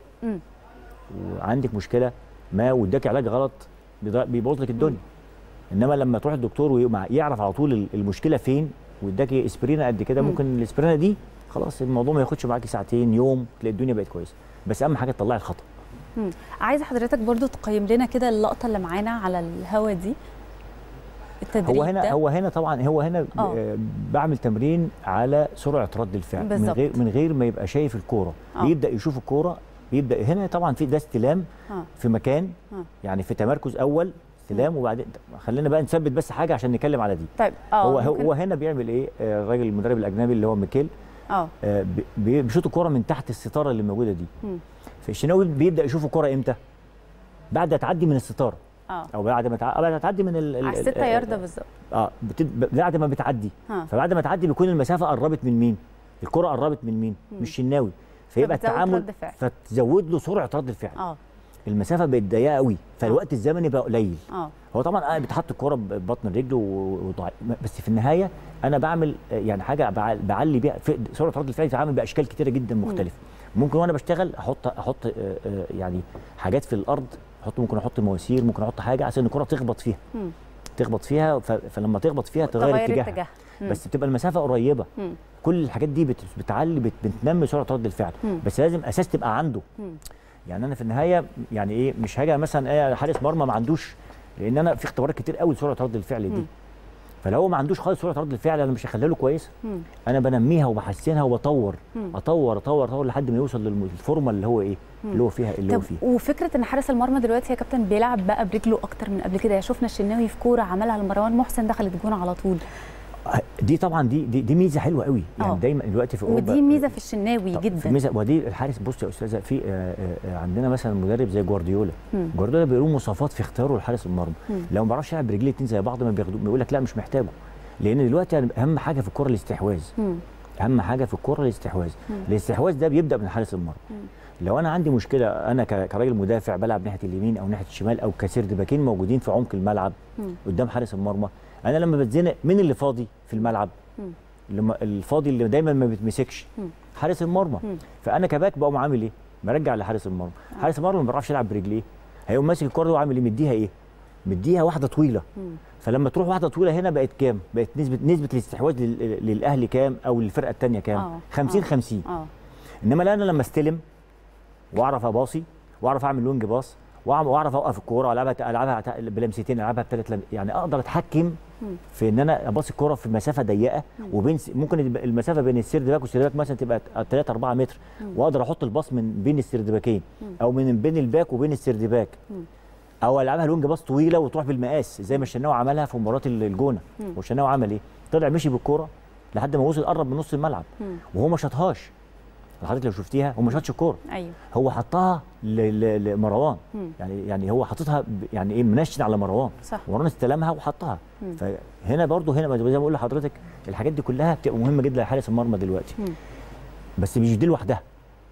وعندك مشكله ما واداكي علاج غلط بيبوظ لك الدنيا مم. انما لما تروح الدكتور ويعرف على طول المشكله فين واداكي اسبرينه قد كده ممكن الاسبرينه دي خلاص الموضوع ما ياخدش معاكي ساعتين يوم تلاقي الدنيا بقت كويسه بس اهم حاجه تطلعي الخطا. امم عايزه حضرتك برضو تقيم لنا كده اللقطه اللي معانا على الهوا دي التدريب هو هنا ده. هو هنا طبعا هو هنا أوه. بعمل تمرين على سرعه رد الفعل بالزبط. من غير من غير ما يبقى شايف الكوره بيبدا يشوف الكوره بيبدا هنا طبعا في ده استلام أوه. في مكان أوه. يعني في تمركز اول استلام وبعدين خلينا بقى نثبت بس حاجه عشان نتكلم على دي. طيب اه هو هو هنا بيعمل ايه الراجل المدرب الاجنبي اللي هو ميكيل اه بيشوط الكوره من تحت الستاره اللي موجوده دي. مم. فالشناوي بيبدا يشوف الكوره امتى؟ بعد ما تعدي من الستاره اه او بعد ما بعد ما تعدي من ال على الستة ياردة بالظبط اه بعد ما بتعدي ها. فبعد ما تعدي بيكون المسافه قربت من مين؟ الكوره قربت من مين؟ مم. من الشناوي فيبقى التعامل فتزود له سرعه رد الفعل اه المسافه بقت ضيقه قوي، فالوقت الزمني بقى قليل. اه هو طبعا انا بتحط الكوره ببطن الرجل وضعيف، بس في النهايه انا بعمل يعني حاجه بعلي بيها سرعه رد الفعل، بتتعامل باشكال كتيره جدا مختلفه. ممكن وانا بشتغل احط احط يعني حاجات في الارض، احط ممكن احط مواسير، ممكن احط حاجه عشان الكوره تخبط فيها. مم. تخبط فيها، فلما تخبط فيها تغير اتجاهها، بس بتبقى المسافه قريبه. مم. كل الحاجات دي بتعلي بتنمي سرعه رد الفعل. مم. بس لازم اساس تبقى عنده. مم. يعني انا في النهايه يعني ايه، مش هاجي مثلا ايه حارس مرمى ما عندوش، لان انا في اختبارات كتير قوي لسرعه رد الفعل دي. مم. فلو هو ما عندوش خالص سرعه رد الفعل انا مش هخليها له كويسه. انا بنميها وبحسنها وبطور مم. اطور اطور اطور لحد ما يوصل للفورمه اللي هو ايه مم. اللي هو فيها اللي هو فيها. وفكره ان حارس المرمى دلوقتي يا كابتن بيلعب بقى برجله اكتر من قبل كده، شفنا الشناوي في كوره عملها لمروان محسن دخلت جون على طول. دي طبعا دي دي, دي ميزه حلوه قوي يعني. أوه. دايما دلوقتي في اوروبا ودي ميزه في الشناوي جدا. في ميزه، ودي الحارس. بص يا استاذه، في آآ آآ عندنا مثلا مدرب زي جوارديولا. مم. جوارديولا بيقولوا مواصفات في اختياره لحارس المرمى. لو ما بيعرفش يلعب برجليه الاثنين زي بعض ما بياخدوه، بيقول لك لا مش محتاجه، لان دلوقتي اهم حاجه في الكره الاستحواذ. مم. اهم حاجه في الكره الاستحواذ. مم. الاستحواذ ده بيبدا من حارس المرمى. لو انا عندي مشكله، انا كراجل مدافع بلعب ناحيه اليمين او ناحيه الشمال، او كسرد باكين موجودين في عمق الملعب مم. قدام حارس المرمى، انا لما بتزنق مين اللي فاضي في الملعب؟ مم. اللي الفاضي اللي دايما ما بيتمسكش حارس المرمى. مم. فانا كباك بقوم عامل ايه؟ برجع لحارس المرمى. آه. حارس المرمى ما بيعرفش يلعب برجليه، هيقوم ماسك الكوره دي وعامل ايه؟ مديها ايه؟ مديها واحده طويله. مم. فلما تروح واحده طويله هنا بقت كام؟ بقت نسبه نسبه الاستحواذ للاهلي كام او للفرقه الثانيه كام؟ آه. خمسين خمسين. آه. انما انا لما استلم واعرف اباصي واعرف اعمل لونج باص واعرف اوقف الكوره والعبها العبها بلمستين، العبها بثلاث لم... يعني اقدر اتحكم في ان انا اباصي الكوره في مسافه ضيقه، وبين ممكن المسافه بين السيرد باك والسيرد باك مثلا تبقى ثلاثة أربعة متر، واقدر احط الباص من بين السيرد باكين او من بين الباك وبين السيرد باك، او العبها لونج باص طويله وتروح بالمقاس زي ما الشناوي عملها في مباراه الجونه. والشناوي عمل ايه؟ طلع مشي بالكوره لحد ما وصل قرب من نص الملعب وهو ما شاطهاش. حضرتك لو شفتيها هو ما شاطش الكوره. ايوه هو حطها لمروان. يعني يعني هو حاططها يعني ايه منشن على مروان. صح. مروان استلمها وحطها. مم. فهنا برضو هنا زي ما بقول لحضرتك الحاجات دي كلها بتبقى مهمه جدا لحارس المرمى دلوقتي. مم. بس مش دي لوحدها،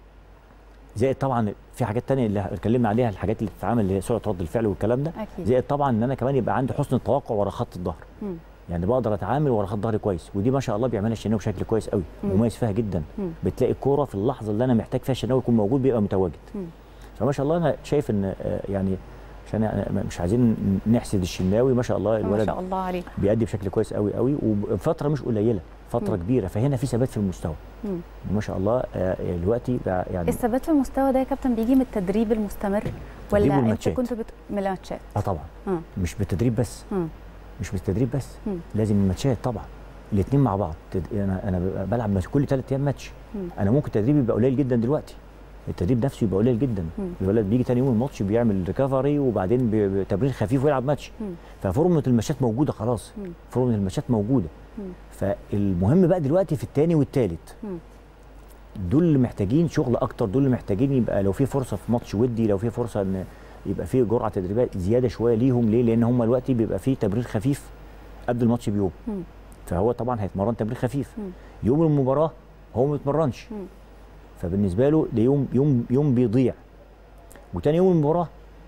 زائد طبعا في حاجات ثانيه اللي اتكلمنا عليها، الحاجات اللي بتتعامل اللي هي سرعه رد الفعل والكلام ده. أكيد. زائد طبعا ان انا كمان يبقى عندي حسن التوقع ورا خط الظهر. مم. يعني بقدر اتعامل ورا خط ظهري كويس، ودي ما شاء الله بيعملها الشناوي بشكل كويس قوي، مميز فيها جدا. مم. بتلاقي الكوره في اللحظه اللي انا محتاج فيها الشناوي يكون موجود بيبقى متواجد. مم. فما شاء الله انا شايف ان يعني عشان مش عايزين نحسد الشناوي، ما شاء الله الولد ما شاء الله عليه بيأدي بشكل كويس قوي قوي، وفتره مش قليله، فتره مم. كبيره، فهنا في ثبات في المستوى. مم. ما شاء الله دلوقتي يعني الثبات في المستوى ده يا كابتن بيجي من التدريب المستمر ولا انت كنت بت... من الماتشات؟ اه طبعا. مم. مش بالتدريب بس. مم. مش بالتدريب بس. مم. لازم الماتشات طبعا الاثنين مع بعض. انا انا بلعب كل ثلاث ايام ماتش. مم. انا ممكن تدريبي يبقى قليل جدا دلوقتي، التدريب نفسه يبقى قليل جدا. مم. الولد بيجي ثاني يوم الماتش بيعمل ريكفري وبعدين بتمرين خفيف ويلعب ماتش. مم. ففورمه الماتشات موجوده خلاص. مم. فورمه الماتشات موجوده. مم. فالمهم بقى دلوقتي في الثاني والثالث دول اللي محتاجين شغل اكتر، دول اللي محتاجين يبقى لو في فرصه في ماتش ودي، لو في فرصه ان يبقى في جرعه تدريبات زياده شويه ليهم. ليه؟ لان هم دلوقتي بيبقى في تمرين خفيف قبل الماتش بيوم. مم. فهو طبعا هيتمرن تمرين خفيف. مم. يوم المباراه هو ما بيتمرنش، فبالنسبه له ده يوم يوم يوم بيضيع. وتاني يوم المباراه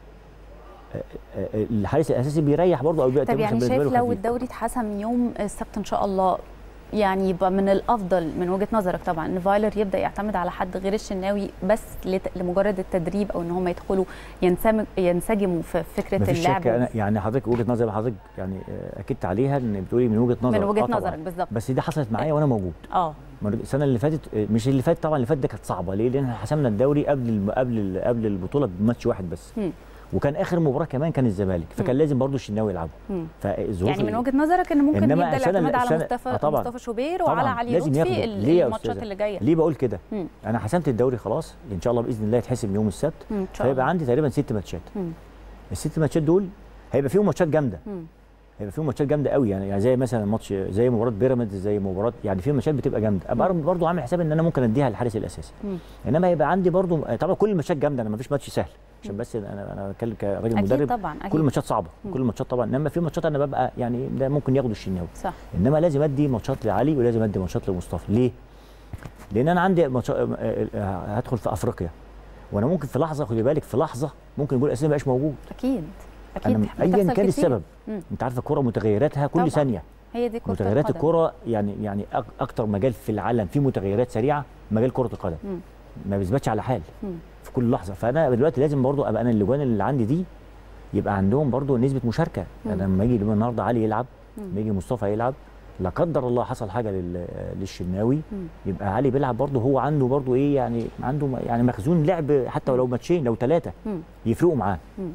الحارس الاساسي بيريح برضه او بيبقى. طب يعني شايف لو الدوري اتحسم يوم السبت ان شاء الله، يعني يبقى من الافضل من وجهه نظرك طبعا ان فايلر يبدا يعتمد على حد غير الشناوي بس لمجرد التدريب، او ان هم يدخلوا ينسجموا ينسجموا في فكره اللعب؟ أنا يعني حضرتك وجهه نظر حضرتك يعني اكدت عليها ان بتقولي من وجهه نظر من وجهه نظرك بالظبط، بس دي حصلت معايا وانا موجود. اه السنه اللي فاتت، مش اللي فاتت طبعا، اللي فاتت ده كانت صعبه. ليه؟ لان حسمنا الدوري قبل قبل قبل البطوله بماتش واحد بس. م. وكان اخر مباراه كمان كان الزمالك، فكان م. لازم برضو الشناوي يلعبه. يعني من وجهه نظرك ان ممكن يبدا الاعتماد على مصطفى آه مصطفى شوبير وعلى علي لطفي الماتشات اللي جايه. ليه بقول كده؟ انا حسمت الدوري خلاص ان شاء الله باذن الله يتحسم يوم السبت، فيبقى عندي تقريبا ست ماتشات. الست ماتشات دول هيبقى فيهم ماتشات جامده، هيبقى فيهم ماتشات جامده قوي. يعني يعني زي مثلا ماتش زي مباراه بيراميدز، زي مباراه يعني في ماتشات بتبقى جامده، ابقى برضو عامل حساب ان انا ممكن اديها للحارس الاساسي. مم. انما هيبقى عندي برضو طبعا كل الماتشات جامده، انا ما فيش ماتش سهل عشان بس انا انا بتكلم كراجل مدرب. طبعا أكيد. كل الماتشات صعبه. مم. كل الماتشات طبعا، انما في ماتشات انا ببقى يعني ده ممكن ياخدوا الشناوي صح، انما لازم ادي ماتشات لعلي ولازم ادي ماتشات لمصطفى. ليه؟ لان انا عندي ماتشات هدخل في افريقيا وانا ممكن في لحظه، خدي بالك في لحظه ممكن الجول الاساسي ما يبقاش موجود. اكيد اكيد ايا كان السبب. مم. انت عارفه الكوره متغيراتها كل طبعا. ثانيه. هي دي كرة متغيرات القدم. الكوره يعني يعني اكتر مجال في العالم فيه متغيرات سريعه مجال كره القدم. مم. ما بيثبتش على حال مم. في كل لحظه. فانا دلوقتي لازم برضو ابقى انا اللجان اللي عندي دي يبقى عندهم برضو نسبه مشاركه. انا لما يجي النهارده علي يلعب، لما يجي مصطفى يلعب، لا قدر الله حصل حاجه للشناوي، يبقى علي بيلعب برضو، هو عنده برضو ايه يعني، عنده يعني مخزون لعب حتى ولو ماتشين لو ثلاثه يفرقوا معاه.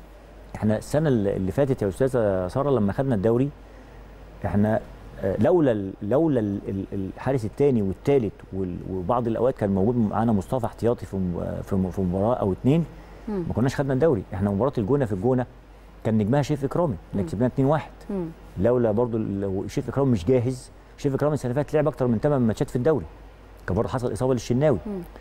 احنا السنه اللي فاتت يا استاذه ساره لما خدنا الدوري، احنا لولا لولا الحارس الثاني والثالث وبعض الاوقات كان موجود معانا مصطفى احتياطي في في مباراه او اثنين ما كناش خدنا الدوري. احنا مباراه الجونه في الجونه كان نجمها شريف اكرامي اللي كسبناها اتنين واحد. لولا برضو شريف اكرامي مش جاهز. شريف اكرامي السنه اللي فاتت لعب اكتر من ثمان ماتشات في الدوري، كان برضه حصل اصابه للشناوي.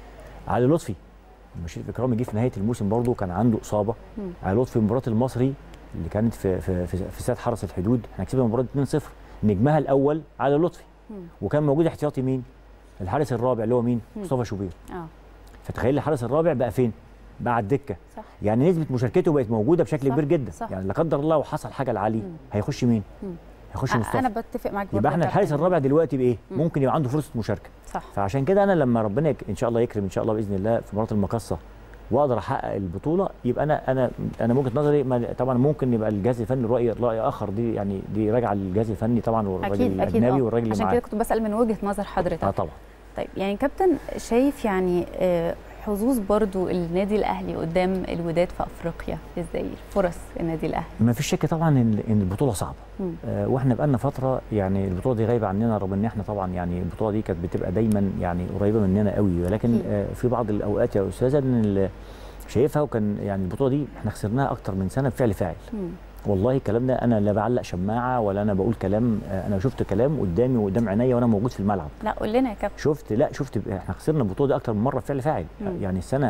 علي لطفي لما شريف اكرامي جه في نهايه الموسم برضه كان عنده اصابه. مم. علي لطفي مباراه المصري اللي كانت في في في, في استاد حرس الحدود احنا كسبنا المباراه اتنين صفر، نجمها الاول علي لطفي. مم. وكان موجود احتياطي مين؟ الحارس الرابع اللي هو مين؟ مصطفى شوبير. اه فتخيل الحارس الرابع بقى فين؟ بقى على الدكه. صح. يعني نسبه مشاركته بقت موجوده بشكل صح. كبير جدا. صح. يعني لا قدر الله وحصل حاجه لعلي هيخش مين؟ مم. هيخش مصطفى. انا بتفق معاك. يبقى احنا الحارس الرابع دلوقتي بايه؟ مم. ممكن يبقى عنده فرصه مشاركه. صح. فعشان كده انا لما ربنا يك... ان شاء الله يكرم ان شاء الله باذن الله في مباراه المقصه واقدر احقق البطوله، يبقى انا انا انا من وجهه نظري طبعا ممكن يبقى الجهاز الفني راي راي اخر، دي يعني دي راجعه للجهاز الفني طبعا والراجل الاجنبي والراجل اللي معاه. عشان كده كنت بسال من وجهه نظر حضرتك. اه طبعا. طيب يعني كابتن شايف يعني حظوظ برضو النادي الاهلي قدام الوداد في افريقيا ازاي؟ فرص النادي الاهلي؟ ما فيش شك طبعا ان البطوله صعبه. آه واحنا بقالنا فتره يعني البطوله دي غايبه عننا، رغم ان احنا طبعا يعني البطوله دي كانت بتبقى دايما يعني قريبه مننا قوي، ولكن آه في بعض الاوقات يا استاذه ان شايفها وكان يعني البطوله دي احنا خسرناها اكتر من سنه بفعل فاعل. مم. والله الكلام ده انا لا بعلق شماعه ولا انا بقول كلام، انا شفت كلام قدامي وقدام عينيا وانا موجود في الملعب. لا قول لنا يا كابتن. شفت لا شفت احنا خسرنا البطوله دي اكتر من مره بفعل فاعل. مم. يعني السنه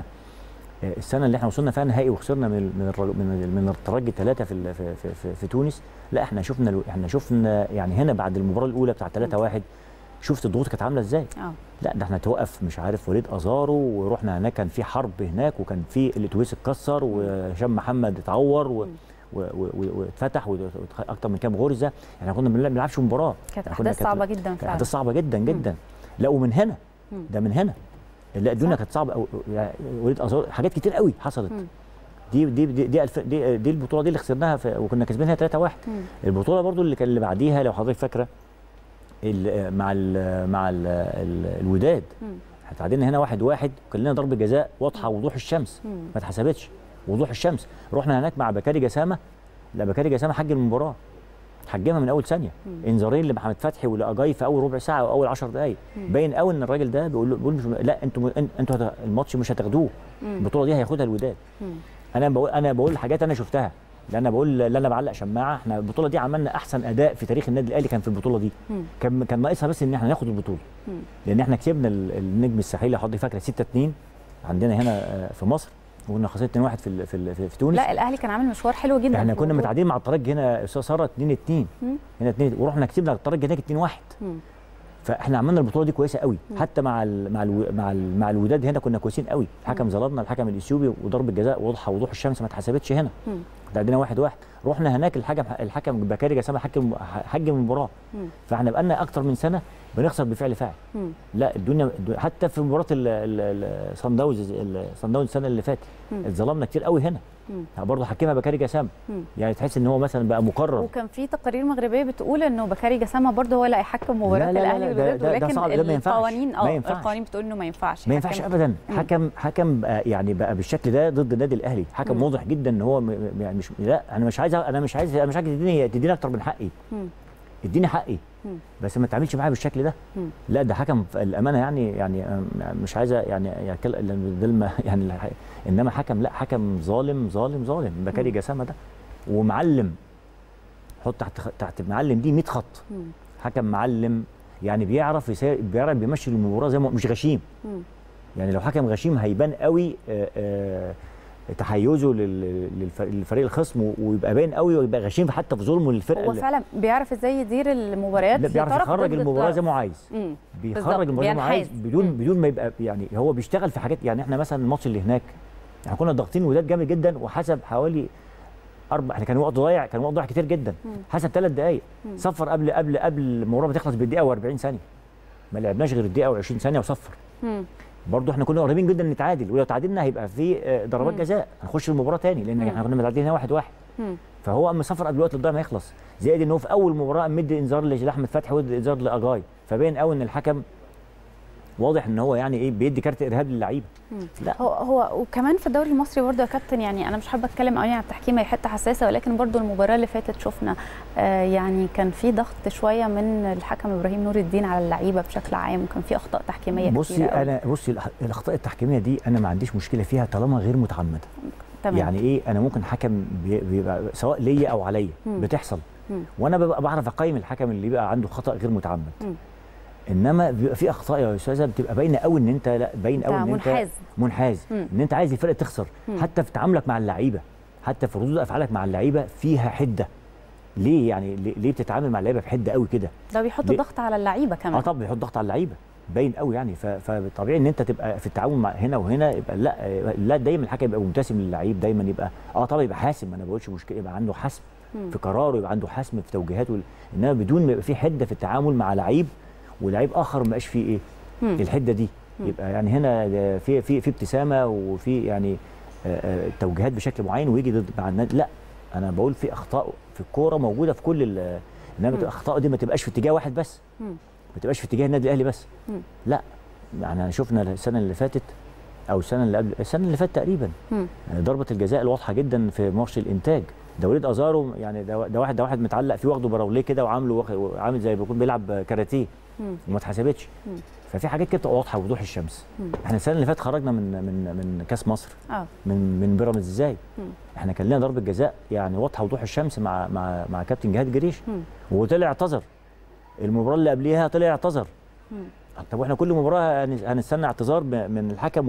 السنه اللي احنا وصلنا فيها نهائي وخسرنا من من من الترجي ثلاثه في في, في في في تونس، لا احنا شفنا احنا شفنا يعني هنا بعد المباراه الاولى بتاع ثلاثة واحد شفت الضغوط كانت عامله ازاي. اه لا ده احنا توقف مش عارف وليد ازارو ورحنا هناك كان في حرب هناك وكان في الاتوبيس اتكسر وهشام محمد اتعور و واتفتح واكتر من كام غرزه. احنا كنا ما بنلعبش مباراه، كانت احداث صعبه جدا فعلا. كانت احداث صعبه جدا جدا. مم. لا ومن هنا مم. ده من هنا لا الدنيا كانت صعبه يعني وليد ازارو حاجات كتير قوي حصلت. مم. دي دي دي دي, دي, دي البطوله دي اللي خسرناها وكنا كسبانها ثلاثة واحد. البطوله برضو اللي كان اللي بعديها لو حضرتك فاكره مع ال مع ال الوداد احنا تعادلنا هنا واحد واحد وكان لنا ضربه جزاء واضحه وضوح الشمس مم. ما اتحسبتش وضوح الشمس. رحنا هناك مع بكاري جسامه، لا بكاري جسامه حج المباراه حجمها من اول ثانيه. انذارين لمحمد فتحي ولاجاي في اول ربع ساعه واول عشر دقائق. باين قوي ان الراجل ده بيقول له بيقول مش لا انتوا انتوا الماتش مش هتاخدوه، البطوله دي هياخدها الوداد. مم. انا بقول انا بقول حاجات انا شفتها، لا انا بقول لا انا بعلق شماعه. احنا البطوله دي عملنا احسن اداء في تاريخ النادي الاهلي كان في البطوله دي. مم. كان كان ناقصها بس ان احنا ناخد البطوله. مم. لان احنا كسبنا النجم الساحلي حضرتك فاكره ستة اتنين عندنا هنا في مصر وكنا خسرنا اتنين واحد في في في تونس. لا الاهلي كان عامل مشوار حلو جدا. احنا كنا متعادلين مع الترجي هنا استاذ ساره اتنين اتنين هنا اتنين ورحنا كسبنا الترجي هناك اتنين واحد. فاحنا عملنا البطوله دي كويسه قوي. مم. حتى مع ال مع ال مع, ال مع الوداد هنا كنا كويسين قوي. الحكم ظلمنا الحكم الاثيوبي وضربه جزاء واضحه وضوح الشمس ما اتحسبتش هنا. تعادلنا واحد واحد. رحنا هناك الحكم الحكم بكاري جسامه حكم حجم المباراه. فاحنا بقى لنا اكتر من سنه بنخسر بفعل فاعل. مم. لا الدنيا حتى في مباراه الصن داونز الصن داونز السنه اللي فاتت اتظلمنا كتير قوي هنا. برضه حكمها بكاري جسامه. يعني تحس ان هو مثلا بقى مقرر. وكان في تقارير مغربيه بتقول انه بكاري جسامه برضه هو اللي هيحكم مباراه الاهلي والوداد، ولكن القوانين اه القوانين بتقول انه ما ينفعش ما ينفعش ابدا. مم. حكم حكم بقى يعني بقى بالشكل ده ضد النادي الاهلي، حكم واضح جدا ان هو يعني مش لا انا مش عايز انا مش عايز انا مش عايز تديني تديني اكتر من حقي. مم. اديني حقي. مم. بس ما تعملش معايا بالشكل ده. مم. لا ده حكم الامانه يعني يعني مش عايزه يعني يعني, يعني انما حكم لا حكم ظالم ظالم ظالم بكاري جسامه ده ومعلم. حط تحت تحت معلم دي مية خط. مم. حكم معلم يعني بيعرف يسير بيعرف بيمشي المباراه زي ما مش غشيم. مم. يعني لو حكم غشيم هيبان قوي آآ آآ تحيزه للفريق الخصم ويبقى باين قوي ويبقى غشيم حتى في ظلمه للفرقه. هو فعلا بيعرف ازاي يدير المباريات. بيعرف يخرج المباراه زي ما هو عايز. بيخرج المباراه زي ما هو عايز بدون بدون ما يبقى يعني هو بيشتغل في حاجات. يعني احنا مثلا الماتش اللي هناك احنا كنا ضاغطين الوداد جامد جدا، وحسب حوالي اربع، احنا كان وقت ضايع، كان وقت ضايع كتير جدا، حسب ثلاث دقائق صفر قبل قبل قبل المباراه ما تخلص بالدقيقه وأربعين ثانيه، ما لعبناش غير الدقيقه وعشرين ثانيه وصفر. برضه احنا كنا قريبين جدا نتعادل، ولو تعادلنا هيبقى في ضربات جزاء هنخش المباراه ثاني، لان احنا كنا متعادلين هنا واحد واحد. فهو اما صفر قبل الوقت الضايع ما يخلص، زائد ان هو في اول مباراه مدي انذار لاحمد فتحي وادي انذار لاجاي، فبين قوي ان الحكم واضح ان هو يعني ايه بيدي كارت ارهاب للعيبه. لا هو هو وكمان في الدوري المصري برضه يا كابتن، يعني انا مش حابه اتكلم قوي عن التحكيم، هي حته حساسه، ولكن برضه المباراه اللي فاتت شفنا آه يعني كان في ضغط شويه من الحكم ابراهيم نور الدين على اللعيبه بشكل عام، وكان في اخطاء تحكيميه كتير. بصي انا بصي الاخطاء التحكيميه دي انا ما عنديش مشكله فيها طالما غير متعمده. تمام. يعني ايه، انا ممكن حكم بيبقى سواء ليا او عليا بتحصل، مم. وانا ببقى بعرف اقيم الحكم اللي بيبقى عنده خطا غير متعمد. مم. انما بيبقى في اخطاء يا استاذه بتبقى باينه قوي ان انت لا باين قوي ان انت منحاز منحاز مم. ان انت عايز الفرقه تخسر. مم. حتى في تعاملك مع اللعيبه، حتى في ردود افعالك مع اللعيبه فيها حده. ليه يعني ليه بتتعامل مع اللعيبه بحده قوي كده؟ ده بيحط ضغط على اللعيبه كمان. اه طبعا بيحط ضغط على اللعيبه باين قوي يعني، فطبيعي ان انت تبقى في التعامل مع هنا وهنا يبقى لا لا دايما الحكم يبقى مبتسم للعيب، دايما يبقى اه طبعا يبقى حاسم، انا ما بقولش مشكله، يبقى عنده حسم مم. في قراره، يبقى عنده حسم في توجيهاته، انما بدون ما يبقى في حده في التعامل مع لعيب ولعيب اخر ما بقاش فيه ايه مم. الحده دي. مم. يبقى يعني هنا في في في ابتسامه وفي يعني توجيهات بشكل معين ويجي ضد مع النادي. لا انا بقول في اخطاء في الكوره موجوده في كل، انما الاخطاء دي ما تبقاش في اتجاه واحد بس، مم. ما تبقاش في اتجاه النادي الاهلي بس. مم. لا يعني شفنا السنه اللي فاتت او السنه اللي قبل السنه اللي فاتت تقريبا مم. ضربه الجزاء الواضحه جدا في ماتش الانتاج، ده وليد ازارو يعني ده, ده واحد ده واحد متعلق فيه واخده براوليه كده وعامله عامل زي ما بيكون بيلعب كاراتيه وما اتحسبتش. ففي حاجات كده بتبقى واضحه وضوح الشمس. مم. احنا السنه اللي فاتت خرجنا من من من كاس مصر آه. من من بيراميدز ازاي؟ مم. احنا كان لنا ضربه جزاء يعني واضحه وضوح الشمس مع مع مع كابتن جهاد جريش وطلع اعتذر. المباراه اللي قبليها طلع اعتذر. طب واحنا كل مباراه هنستنى اعتذار من الحكم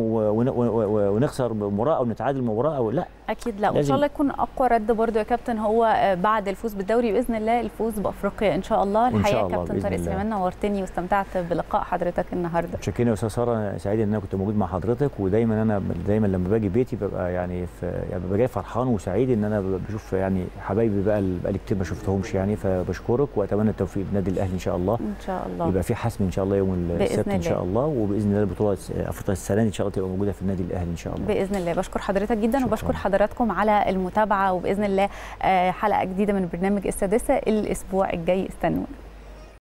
ونخسر مباراه او نتعادل مباراه او لا؟ اكيد لا، وان شاء الله يكون اقوى رد برضو يا كابتن هو بعد الفوز بالدوري باذن الله الفوز بافريقيا ان شاء الله. الحقيقه كابتن طارق سليمان نورتني واستمتعت بلقاء حضرتك النهارده. متشكرين يا استاذ ساره، سعيد ان انا كنت موجود مع حضرتك، ودايما انا دايما لما باجي بيتي ببقى يعني في يعني ببقى جاي فرحان وسعيد ان انا بشوف يعني حبايبي بقى بقالي كتير ما شفتهمش يعني، فبشكرك واتمنى التوفيق للنادي الاهلي ان شاء الله. ان شاء الله يبقى في حسم ان شاء الله يوم السبت ان شاء الله، وباذن الله البطوله افريقيا السنه دي ان شاء الله تبقى موجوده في النادي الاهلي ان شاء الله باذن الله. بشكر حضرتك جدا شكرا. وبشكر حضراتكم على المتابعه، وباذن الله حلقه جديده من برنامج السادسه الاسبوع الجاي، استنونا.